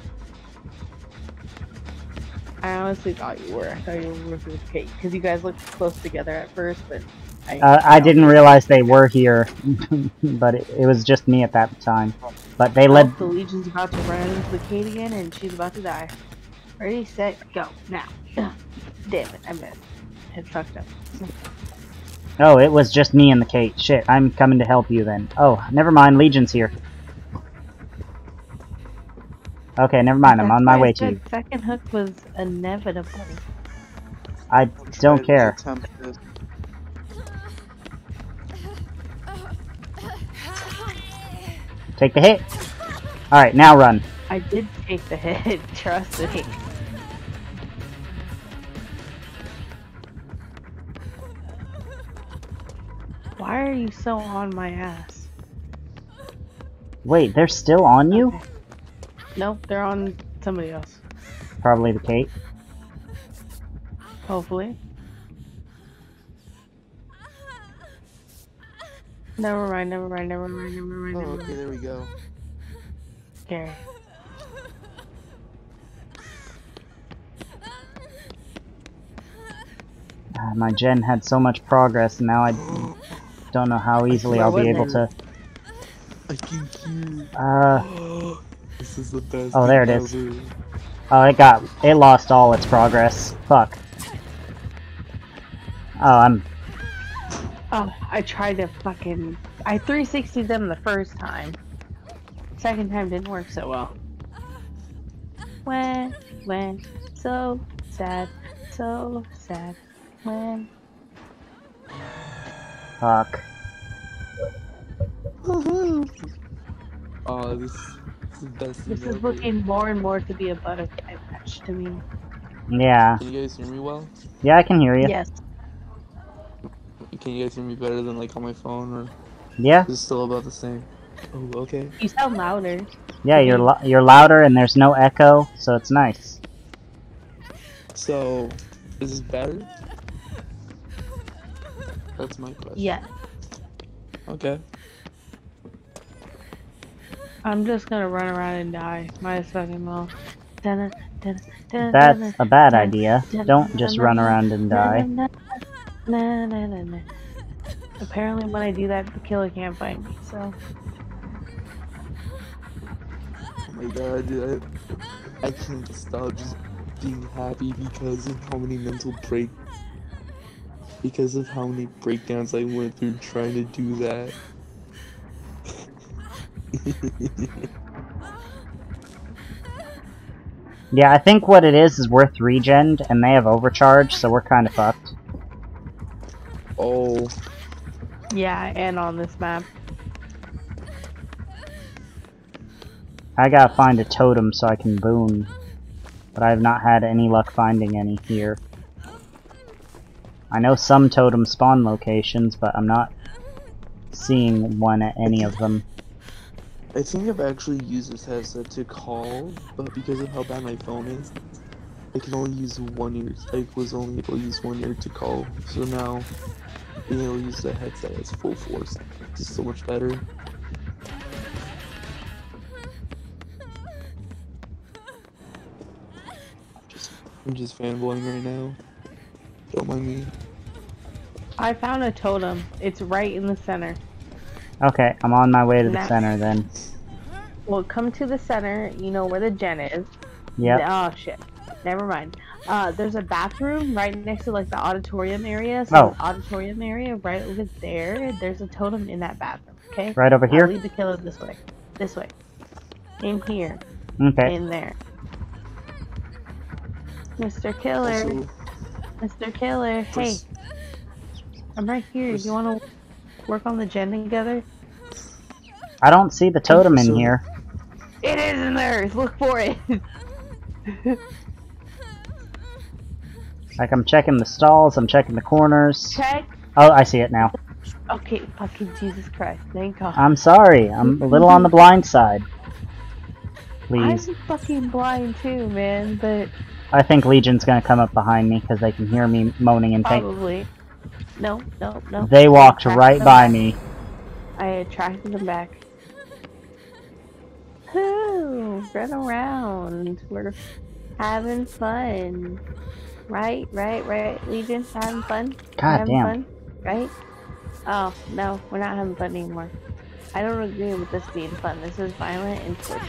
I honestly thought you were. I thought you were working with Kate, because you guys looked close together at first, but... I, Uh, I didn't realize they were here, but it, it was just me at that time. But they Oh, led... the Legion's about to run into the Kate again, and she's about to die. Ready, set, go. Now. Ugh. Damn it, I missed. It fucked up. Oh, it was just me and the Kate. Shit, I'm coming to help you then. Oh, never mind, Legion's here. Okay, never mind, I'm That's on my why I way to said you. Second hook was inevitable. I don't care. Attempt this. Take the hit. Alright, now run. I did take the hit, trust me. Why are you so on my ass? Wait, they're still on you? Okay. Nope, they're on somebody else. Probably the Kate. Hopefully. Never mind, never mind, never mind, never mind, Oh, never okay, mind. there we go. Scary. Uh, my gen had so much progress, and now I don't know how easily I'll be able to... I can hear. Uh... This is the best. Oh, there it thing is. ever. Oh, it got... It lost all its progress. Fuck. Oh, I'm... Oh, I tried to fucking... I three sixty'd them the first time. Second time didn't work so well. When, when, so sad, so sad. When... Fuck. Oh, this, this is the best thing This is ever. looking more and more to be a butterfly patch to me. Yeah. Can you guys hear me well? Yeah, I can hear you. Yes. Can you guys hear me better than like on my phone, or Yeah? is it still about the same? Oh, okay. You sound louder. Yeah, you're lo you're louder and there's no echo, so it's nice. So, is this better? That's my question. Yeah. Okay. I'm just gonna run around and die. Might as fucking well. Dun, dun, dun, That's dun, a bad dun, idea. dun, Don't just dun, run dun, around and dun, die. dun, dun, dun, dun, dun. Apparently when I do that, the killer can't find me, so... Oh my god, dude, I, I can't stop just being happy because of how many mental break... Because of how many breakdowns I went through trying to do that. Yeah, I think what it is is we're three-gened and they have overcharge, so we're kind of fucked. Oh, Yeah, and on this map. I gotta find a totem so I can boon. But I have not had any luck finding any here. I know some totem spawn locations, but I'm not seeing one at any of them. I think I've actually used this headset to call, but because of how bad my phone is, I can only use one ear. I was only able to use one ear to call, so now being able to use the headset as full force is so much better. Just, I'm just fanboying right now. Don't mind me. I found a totem. It's right in the center. Okay, I'm on my way to the Nah. center then. Well, come to the center, you know where the gen is. Yep. Oh shit. Never mind. Uh, there's a bathroom right next to like the auditorium area. So Oh. the auditorium area right over there. There's a totem in that bathroom. Okay. Right over I'll here? lead the killer this way. This way. In here. Okay. In there. Mister Killer. Also, Mister Killer. Hey. first- I'm right here. You wanna work on the gen together? I don't see the totem in here. It is in there! Look for it! Like, I'm checking the stalls, I'm checking the corners. Check! Oh, I see it now. Okay, fucking Jesus Christ. Thank God. I'm sorry, I'm a little on the blind side. Please. I'm fucking blind too, man, but... I think Legion's gonna come up behind me because they can hear me moaning in pain. Probably. No, no, no. They walked I right them by back. me. I attracted them back. Whoo! Run around. We're having fun. Right, right, right, Legion? Having fun? God having damn. fun? Right? Oh, no, we're not having fun anymore. I don't agree with this being fun. This is violent and torture.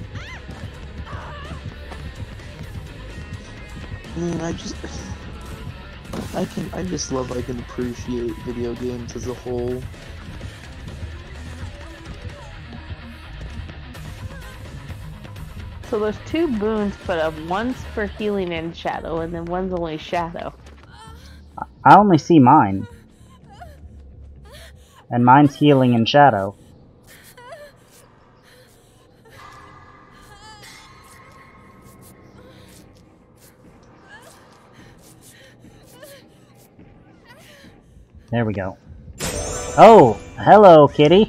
Man, I just, I can, I just love, I can appreciate video games as a whole. So there's two boons put up. One's for healing and shadow, and then one's only shadow. I only see mine. And mine's healing and shadow. There we go. Oh! Hello, kitty!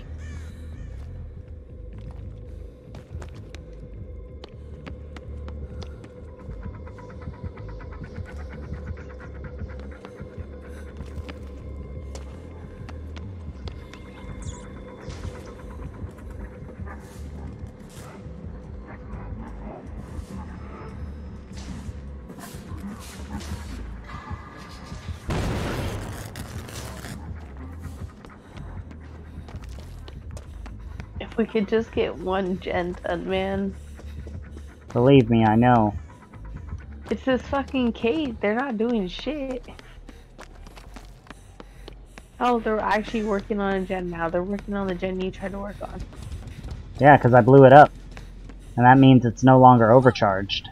If we could just get one gen done, man. Believe me, I know. It's this fucking Kate. They're not doing shit. Oh, they're actually working on a gen now. They're working on the gen you tried to work on. Yeah, because I blew it up. And that means it's no longer overcharged.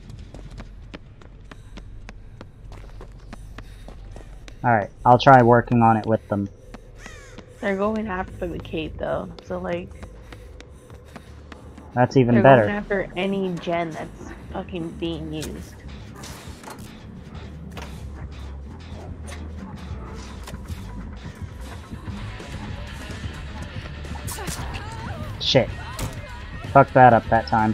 Alright, I'll try working on it with them. They're going after the Kate though, so like That's even they're better. going after any gen that's fucking being used. Shit. Fucked that up that time.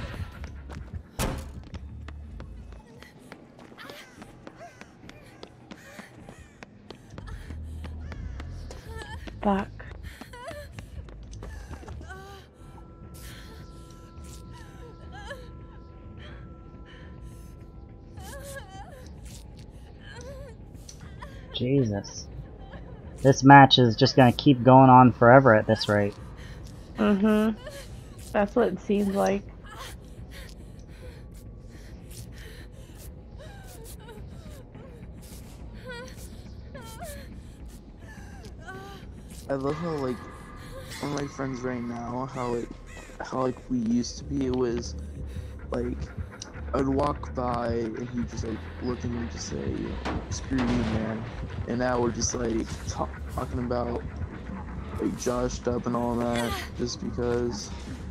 Fuck. Jesus. This match is just gonna keep going on forever at this rate. Mm-hmm. That's what it seems like. I love how, like, one of my friends right now, how it, how, like, we used to be, it was, like, I'd walk by, and he'd just, like, look at me and just say, you know, screw you, man. And now we're just, like, talk talking about, like, Joshed Up and all that, just because.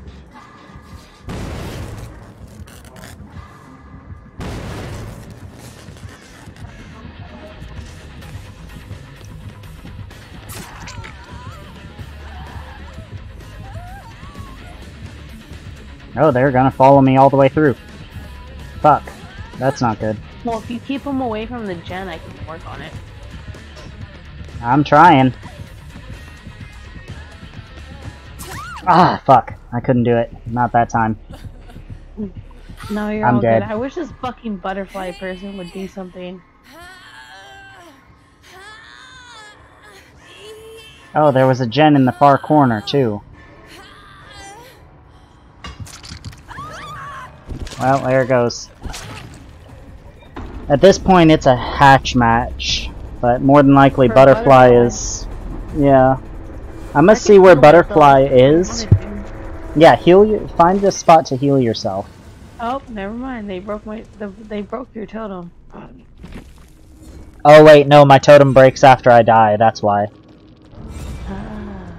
Oh, they're gonna follow me all the way through. Fuck. That's not good. Well, if you keep them away from the gen, I can work on it. I'm trying. Ah, fuck. I couldn't do it. Not that time. No, you're I'm all dead. good. I wish this fucking butterfly person would do something. Oh, there was a gen in the far corner, too. Well, there it goes. At this point, it's a hatch match. But more than likely, For Butterfly, Butterfly. is... Yeah. I must I see can where heal Butterfly myself if I is. wanted to. Yeah, heal you. Find a spot to heal yourself. Oh, never mind. They broke my. The, they broke your totem. Oh wait, no, my totem breaks after I die, that's why. Ah.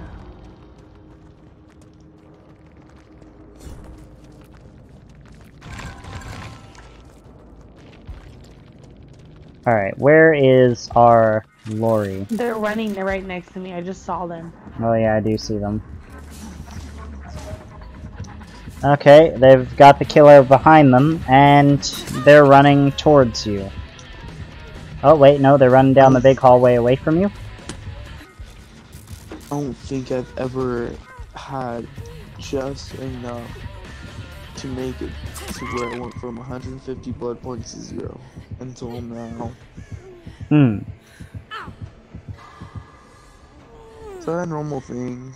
Alright, where is our Lori? They're running. They're right next to me. I just saw them. Oh yeah, I do see them. Okay, they've got the killer behind them, and they're running towards you. Oh wait, no, they're running down the big hallway away from you? I don't think I've ever had just enough to make it to where I went from one hundred fifty blood points to zero until now. Hmm. Is that a normal thing?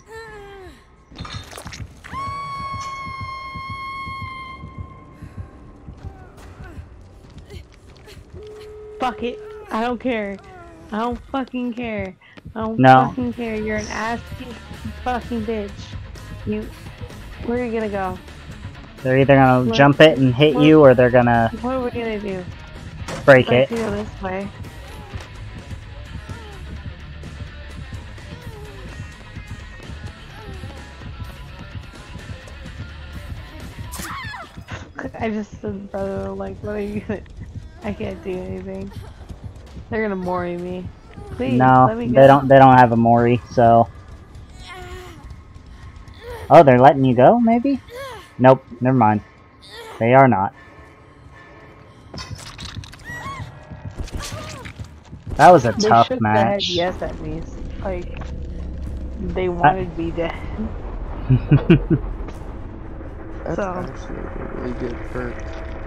Fuck it. I don't care. I don't fucking care. I don't No. fucking care. You're an ass fucking bitch. You. Where are you gonna go? They're either gonna What? jump it and hit What? you, or they're gonna What are we gonna do? break Let's it. go this way. I just said, brother, like, what are you gonna? I can't do anything. They're gonna mori me. Please, No, let me go. they don't. They don't have a Mori, so. Oh, they're letting you go, maybe? Nope, never mind. They are not. That was a They tough shook their head match. yes at me. Like, they wanted me dead. That's So- actually a really good perk.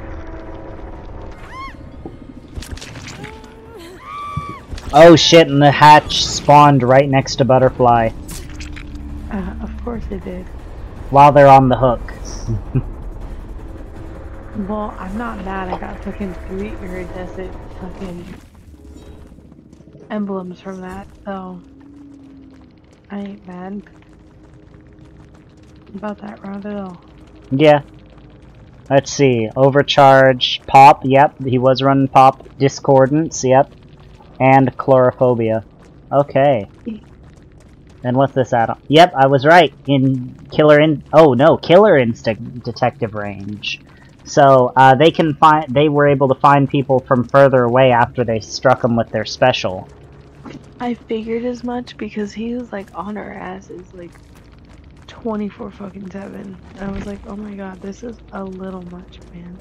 Oh shit, and the hatch spawned right next to Butterfly Uh, of course it did. while they're on the hook. Well, I'm not mad. I got fucking three iridescent fucking emblems from that, so I ain't mad about that round at all. Yeah. Let's see. Overcharge, Pop, yep, he was running Pop. Discordance, yep. And Chlorophobia. Okay. And what's this add-on? Yep, I was right. In Killer In- Oh no, Killer Instinct Detective range. So, uh, they can find- they were able to find people from further away after they struck them with their special. I figured as much because he was like on our asses like twenty-four fucking seven. I was like, oh my god, this is a little much, man.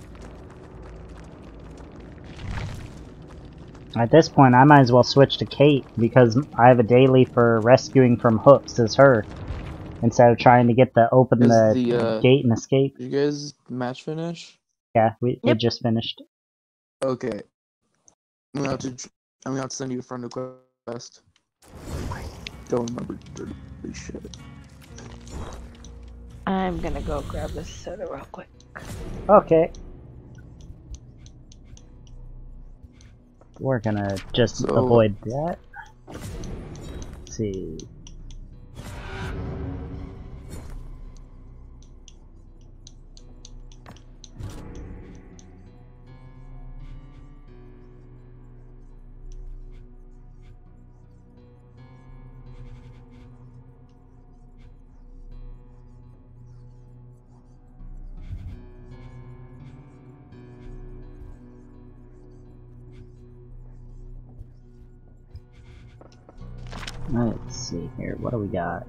At this point, I might as well switch to Kate, because I have a daily for rescuing from hooks as her. Instead of trying to get the open Is the, the, uh, gate and escape. You guys match finish? Yeah, we, we Yep. just finished. Okay. I'm gonna have to. I'm gonna have to send you a friend request. Don't remember dirty shit. I'm gonna go grab this soda real quick. Okay. We're gonna just So- avoid that. Let's see. Let's see here. What do we got?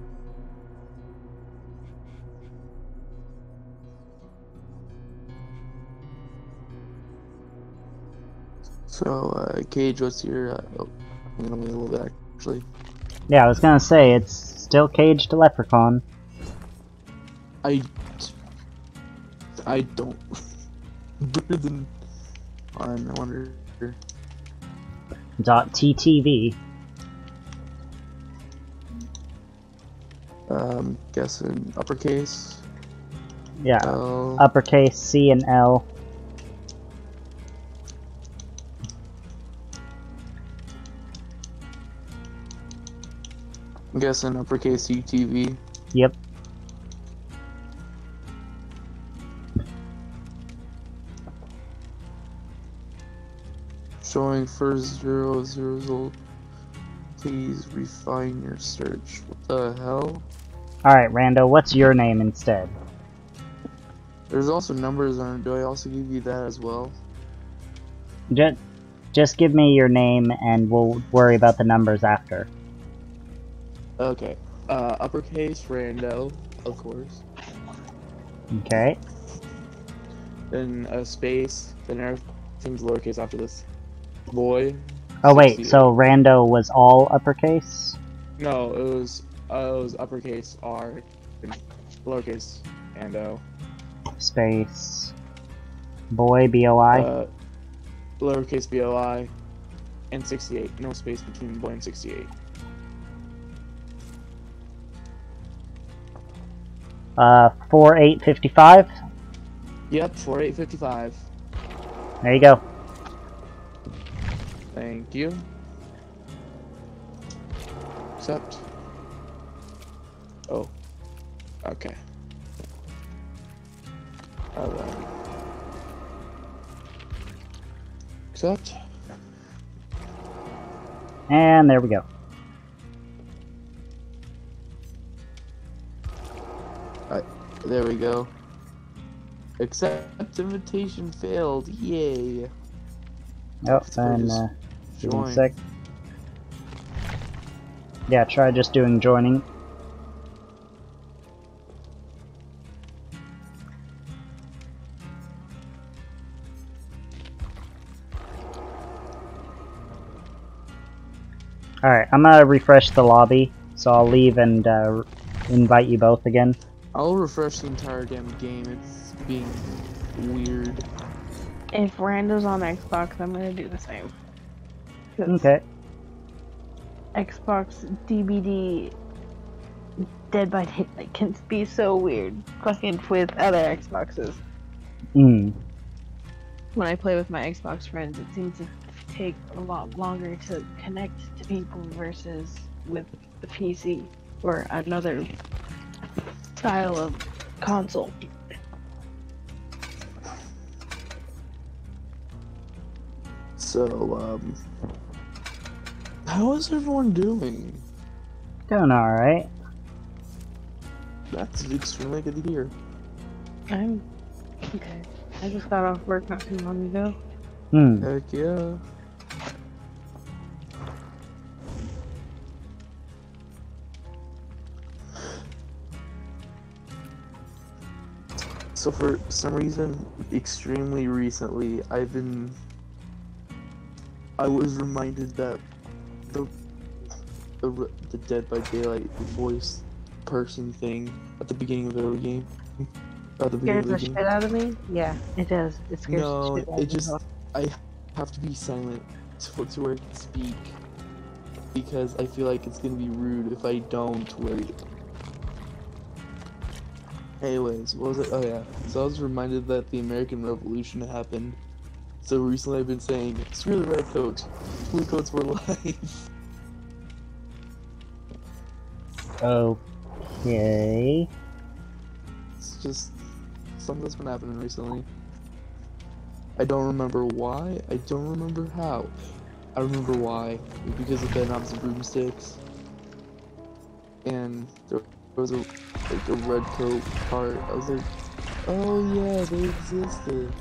So, uh, Cage, what's your? Uh, oh, I'm gonna leave a little bit actually. Yeah, I was gonna say it's still Caged Leprechaun. I. I don't. Better than. On, I wonder. Dot T T V. Um, guessing uppercase. Yeah, L. uppercase C and L. I'm guessing uppercase U T V. Yep. Showing first zero zero result. Please refine your search. What the hell? Alright, Rando, what's your name instead? There's also numbers on it. Do I also give you that as well? Just, just give me your name and we'll worry about the numbers after. Okay. Uh, uppercase Rando, of course. Okay. Then a space. Then everything's lowercase after this. Boy. Oh wait, sixty-eight. so Rando was all uppercase? No, it was uh, it was uppercase R, and lowercase Rando. Space. Boy, B O I? Uh, lowercase B O I, and sixty-eight. No space between boy and sixty-eight. Uh, four eight fifty-five? Yep, forty-eight fifty-five. There you go. Thank you. Accept. Oh. Okay. Alright. Accept. And there we go. Alright, there we go. Accept invitation failed. Yay. Oh, So and just uh, give me a join. sec. Yeah, try just doing joining. Alright, I'm gonna refresh the lobby, so I'll leave and uh, invite you both again. I'll refresh the entire damn game. It's being weird. If Rando's on Xbox, I'm gonna do the same. 'Cause Okay. Xbox D B D Dead by Daylight can be so weird. Fucking with other Xboxes. Mm. When I play with my Xbox friends, it seems to take a lot longer to connect to people versus with the P C or another style of console. So, um... how is everyone doing? Doing alright. That's extremely good to hear. I'm okay. I just got off work not too long ago. Hmm. Heck yeah. So for some reason, extremely recently, I've been... I was reminded that the the, the Dead by Daylight voice person thing at the beginning of every game. At the beginning Scares of the the shit game. out of me? Yeah, it does. It scares No, the shit out it of just me. I have to be silent to, to where I can speak because I feel like it's gonna be rude if I don't wait. Anyways, what was it? Oh yeah. So I was reminded that the American Revolution happened. So recently I've been saying, screw the red coats, blue coats for life. Okay. It's just something that's been happening recently. I don't remember why, I don't remember how. I remember why, because of the knobs and broomsticks. And there was a like a red coat part. I was like, oh yeah, they existed.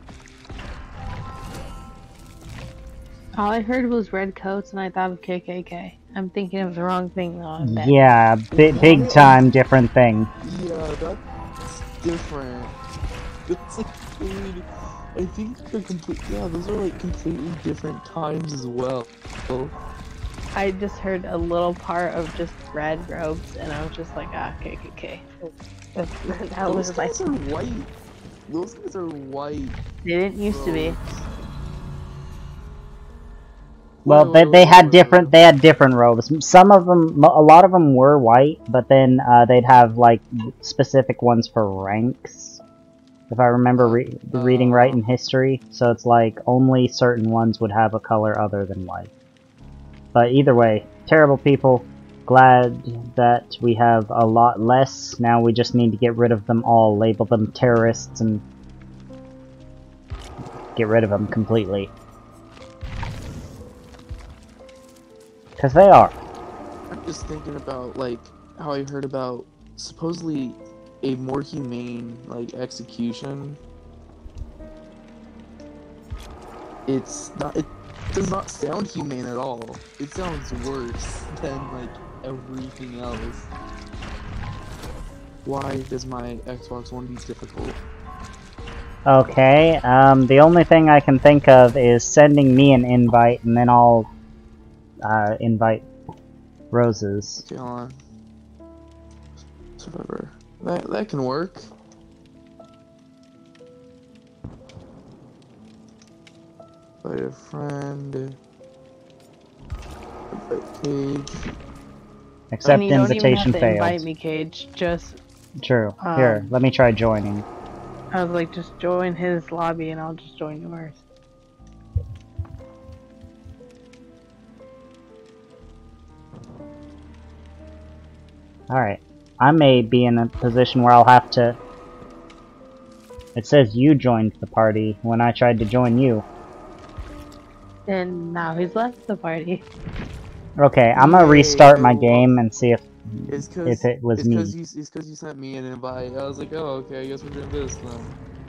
All I heard was red coats, and I thought of K K K. I'm thinking of the wrong thing though. I bet. Yeah, bi big time different thing. Yeah, that's different. That's like completely, I think they're complete. Yeah, those are like completely different times as well. So, I just heard a little part of just red robes, and I was just like, ah, K K K. That, that those was like guys are white. Those guys are white. they didn't used to be. robes. Well, Wait, they, wait, they wait, had wait, different wait. they had different robes. Some of them, mo- a lot of them were white, but then uh, they'd have like specific ones for ranks. If I remember re the reading right in history, so it's like only certain ones would have a color other than white. But either way, terrible people. Glad that we have a lot less. Now we just need to get rid of them all, label them terrorists, and get rid of them completely. Because they are. I'm just thinking about, like, how I heard about supposedly a more humane, like, execution. It's not, it does not sound humane at all. It sounds worse than, like, everything else. Why does my Xbox One be difficult? Okay, um, the only thing I can think of is sending me an invite, and then I'll, uh, invite Roses. Okay, hold on. Survivor. That, that can work. Invite a friend. Invite Cage. Except And you don't even invitation have to failed. invite me, Cage. Just, True. Um, Here, let me try joining. I was like, just join his lobby and I'll just join yours. Alright. I may be in a position where I'll have to... It says you joined the party when I tried to join you. And now he's left the party. Okay, I'm gonna restart my Yay. game and see if It's cause, if it was it's me. Cause you, it's because you sent me an invite. I was like, oh, okay, I guess we're doing this then.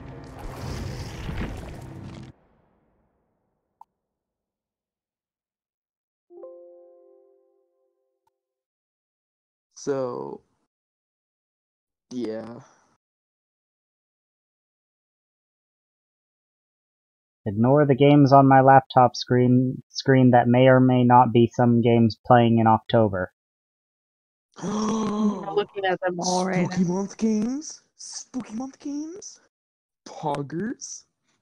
So, yeah. Ignore the games on my laptop screen screen that may or may not be some games playing in October. I'm looking at them all right Spooky now. month games? Spooky month games? Poggers?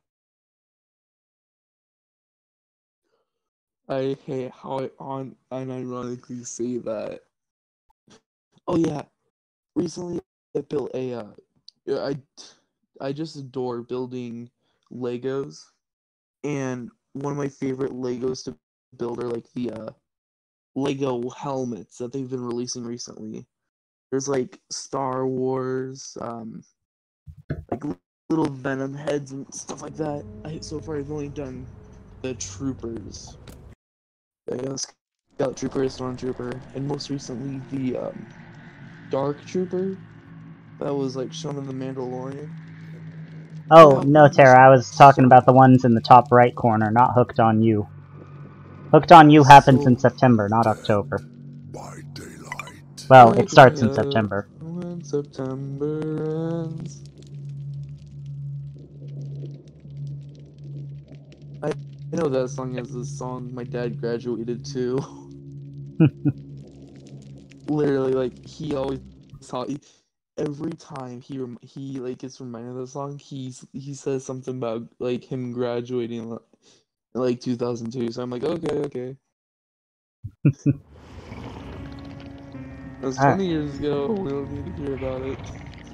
I hate how I on unironically say that. Oh yeah, recently I built a, uh, yeah, I, I just adore building Legos, and one of my favorite Legos to build are like the, uh, Lego helmets that they've been releasing recently. There's like Star Wars, um, like little Venom heads and stuff like that. I, so far I've only done the Troopers. Yeah, Scout Trooper, Stormtrooper, and most recently the um, Dark Trooper that was like shown in The Mandalorian. Oh, That no, one Tara, I was talking so, about the ones in the top right corner, not Hooked on You. Hooked on You happens so in September, not October. By daylight. Well, it wake starts me in up September. when September ends. I, I know that song is the song my dad graduated to. Literally, like he always saw every time he rem he like gets reminded of the song. He's he says something about like him graduating in like two thousand two. So I'm like, okay, okay. It was Alright. twenty years ago. We don't need to hear about it.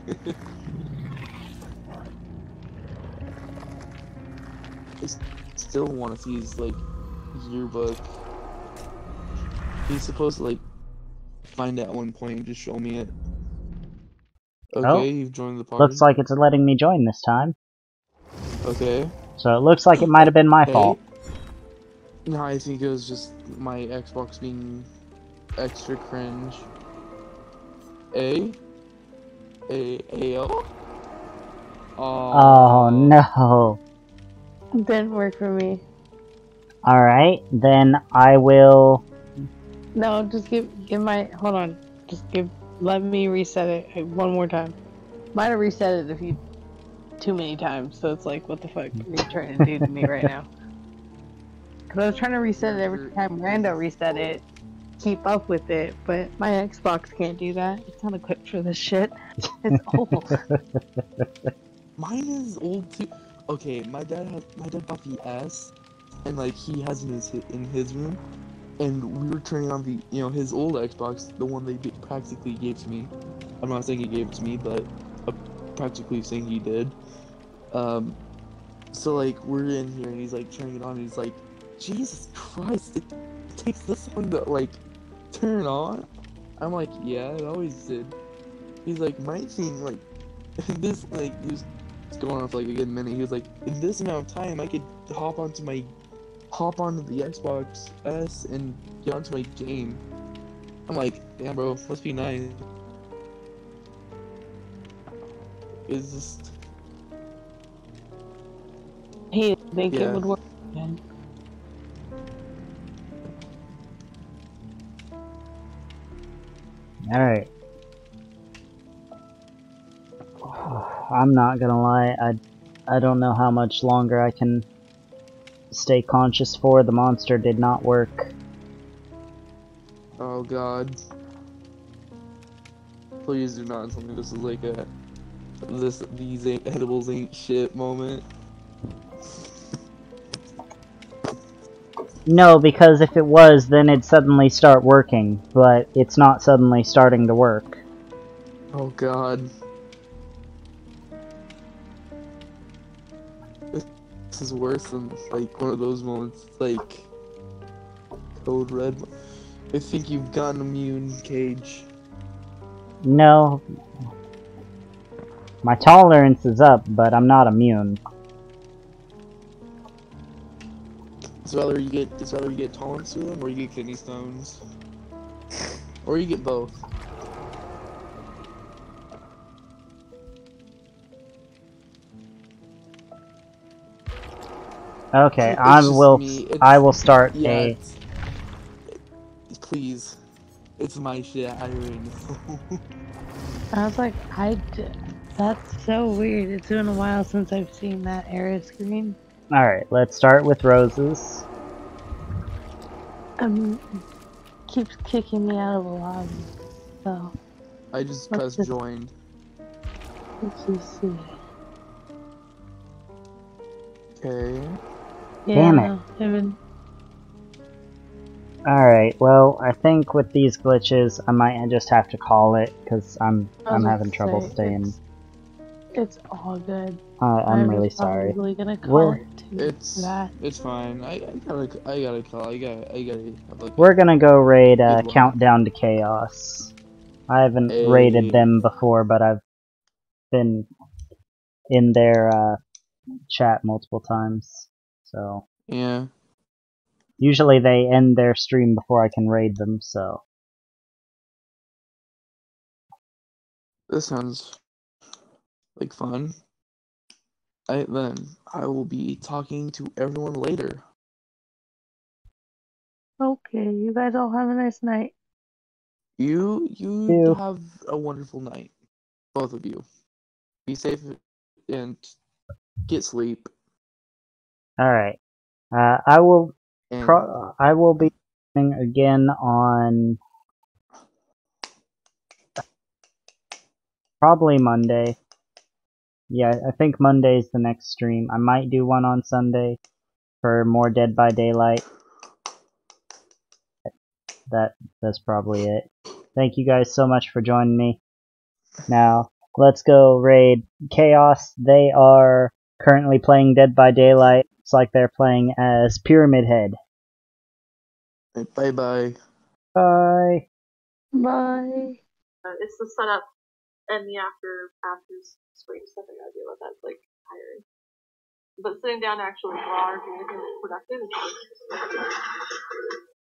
I s- still want to see his like yearbook. He's supposed to like find it at one point and just show me it. Okay, Oh, you've joined the party. looks like it's letting me join this time. Okay. So it looks like it might have been my Hey. fault. No, I think it was just my Xbox being extra cringe. A? A A O? Oh no. It didn't work for me. Alright, then I will... No, just give give my hold on. Just give let me reset it uh, one more time. Might have reset it a few too many times, so it's like, what the fuck are you trying to do to me right now? Cause I was trying to reset it every time Rando reset it, keep up with it, but my Xbox can't do that. It's not equipped for this shit. It's old. Mine is old too. Okay, my dad has my dad bought the S, and like he has it in his in his room, and we were turning on the you know his old Xbox, the one they g- practically gave to me. I'm not saying he gave it to me, but uh, practically saying he did. Um, so like we're in here, and he's like turning it on, and he's like, Jesus Christ, it takes this long to like turn on. I'm like, yeah, it always did. He's like, my thing, like this, like he was going on for like a good minute. He was like, in this amount of time, I could hop onto my hop onto the Xbox S and get onto my game. I'm like, damn, bro, must be nice. It's just, Hey, think yeah. it would work again. Alright. I'm not gonna lie, I, I don't know how much longer I can stay conscious for. The monster did not work. Oh god. Please do not tell me this is like a this these ain't edibles ain't shit moment. No, because if it was, then it'd suddenly start working, but it's not suddenly starting to work. Oh god. This, this is worse than like one of those moments like Code Red. I think you've gotten immune, Cage. No. My tolerance is up, but I'm not immune. It's rather you get it's rather you get tolerance to them or you get kidney stones. Or you get both. Okay, It's I just will me, I it's- will start Yeah, a it's, please. It's my shit, I already know. I was like, I d- that's so weird. It's been a while since I've seen that error screen. Alright, let's start with roses. Um, keeps kicking me out of the lobby. So I just let's pressed just join. let's just see. Okay. Yeah, Damn it. I've been- Alright, well, I think with these glitches, I might just have to call it, because I'm I was I'm about having to trouble say, staying. It's, it's all good. Uh, I'm I really was sorry. probably gonna call We're it too. It's That it's fine. I, I gotta I gotta call. I gotta I gotta have like we're gonna go raid uh, Good one. Countdown to Chaos. I haven't Hey. raided them before, but I've been in their uh, chat multiple times. So yeah. usually they end their stream before I can raid them. So This sounds like fun. I then I will be talking to everyone later. okay. You guys all have a nice night. You you Ew. have a wonderful night, both of you. Be safe and get sleep. all right, uh, I will And pro I will be streaming again on probably Monday. Yeah, I think Monday's the next stream. I might do one on Sunday for more Dead by Daylight. That that's probably it. Thank you guys so much for joining me. Now, let's go raid Chaos. They are currently playing Dead by Daylight. It's like they're playing as Pyramid Head. bye bye. Bye. Bye. Uh, it's the setup and the after after stream stuff I gotta deal with. That's like tiring. But sitting down to actually draw or do anything productive is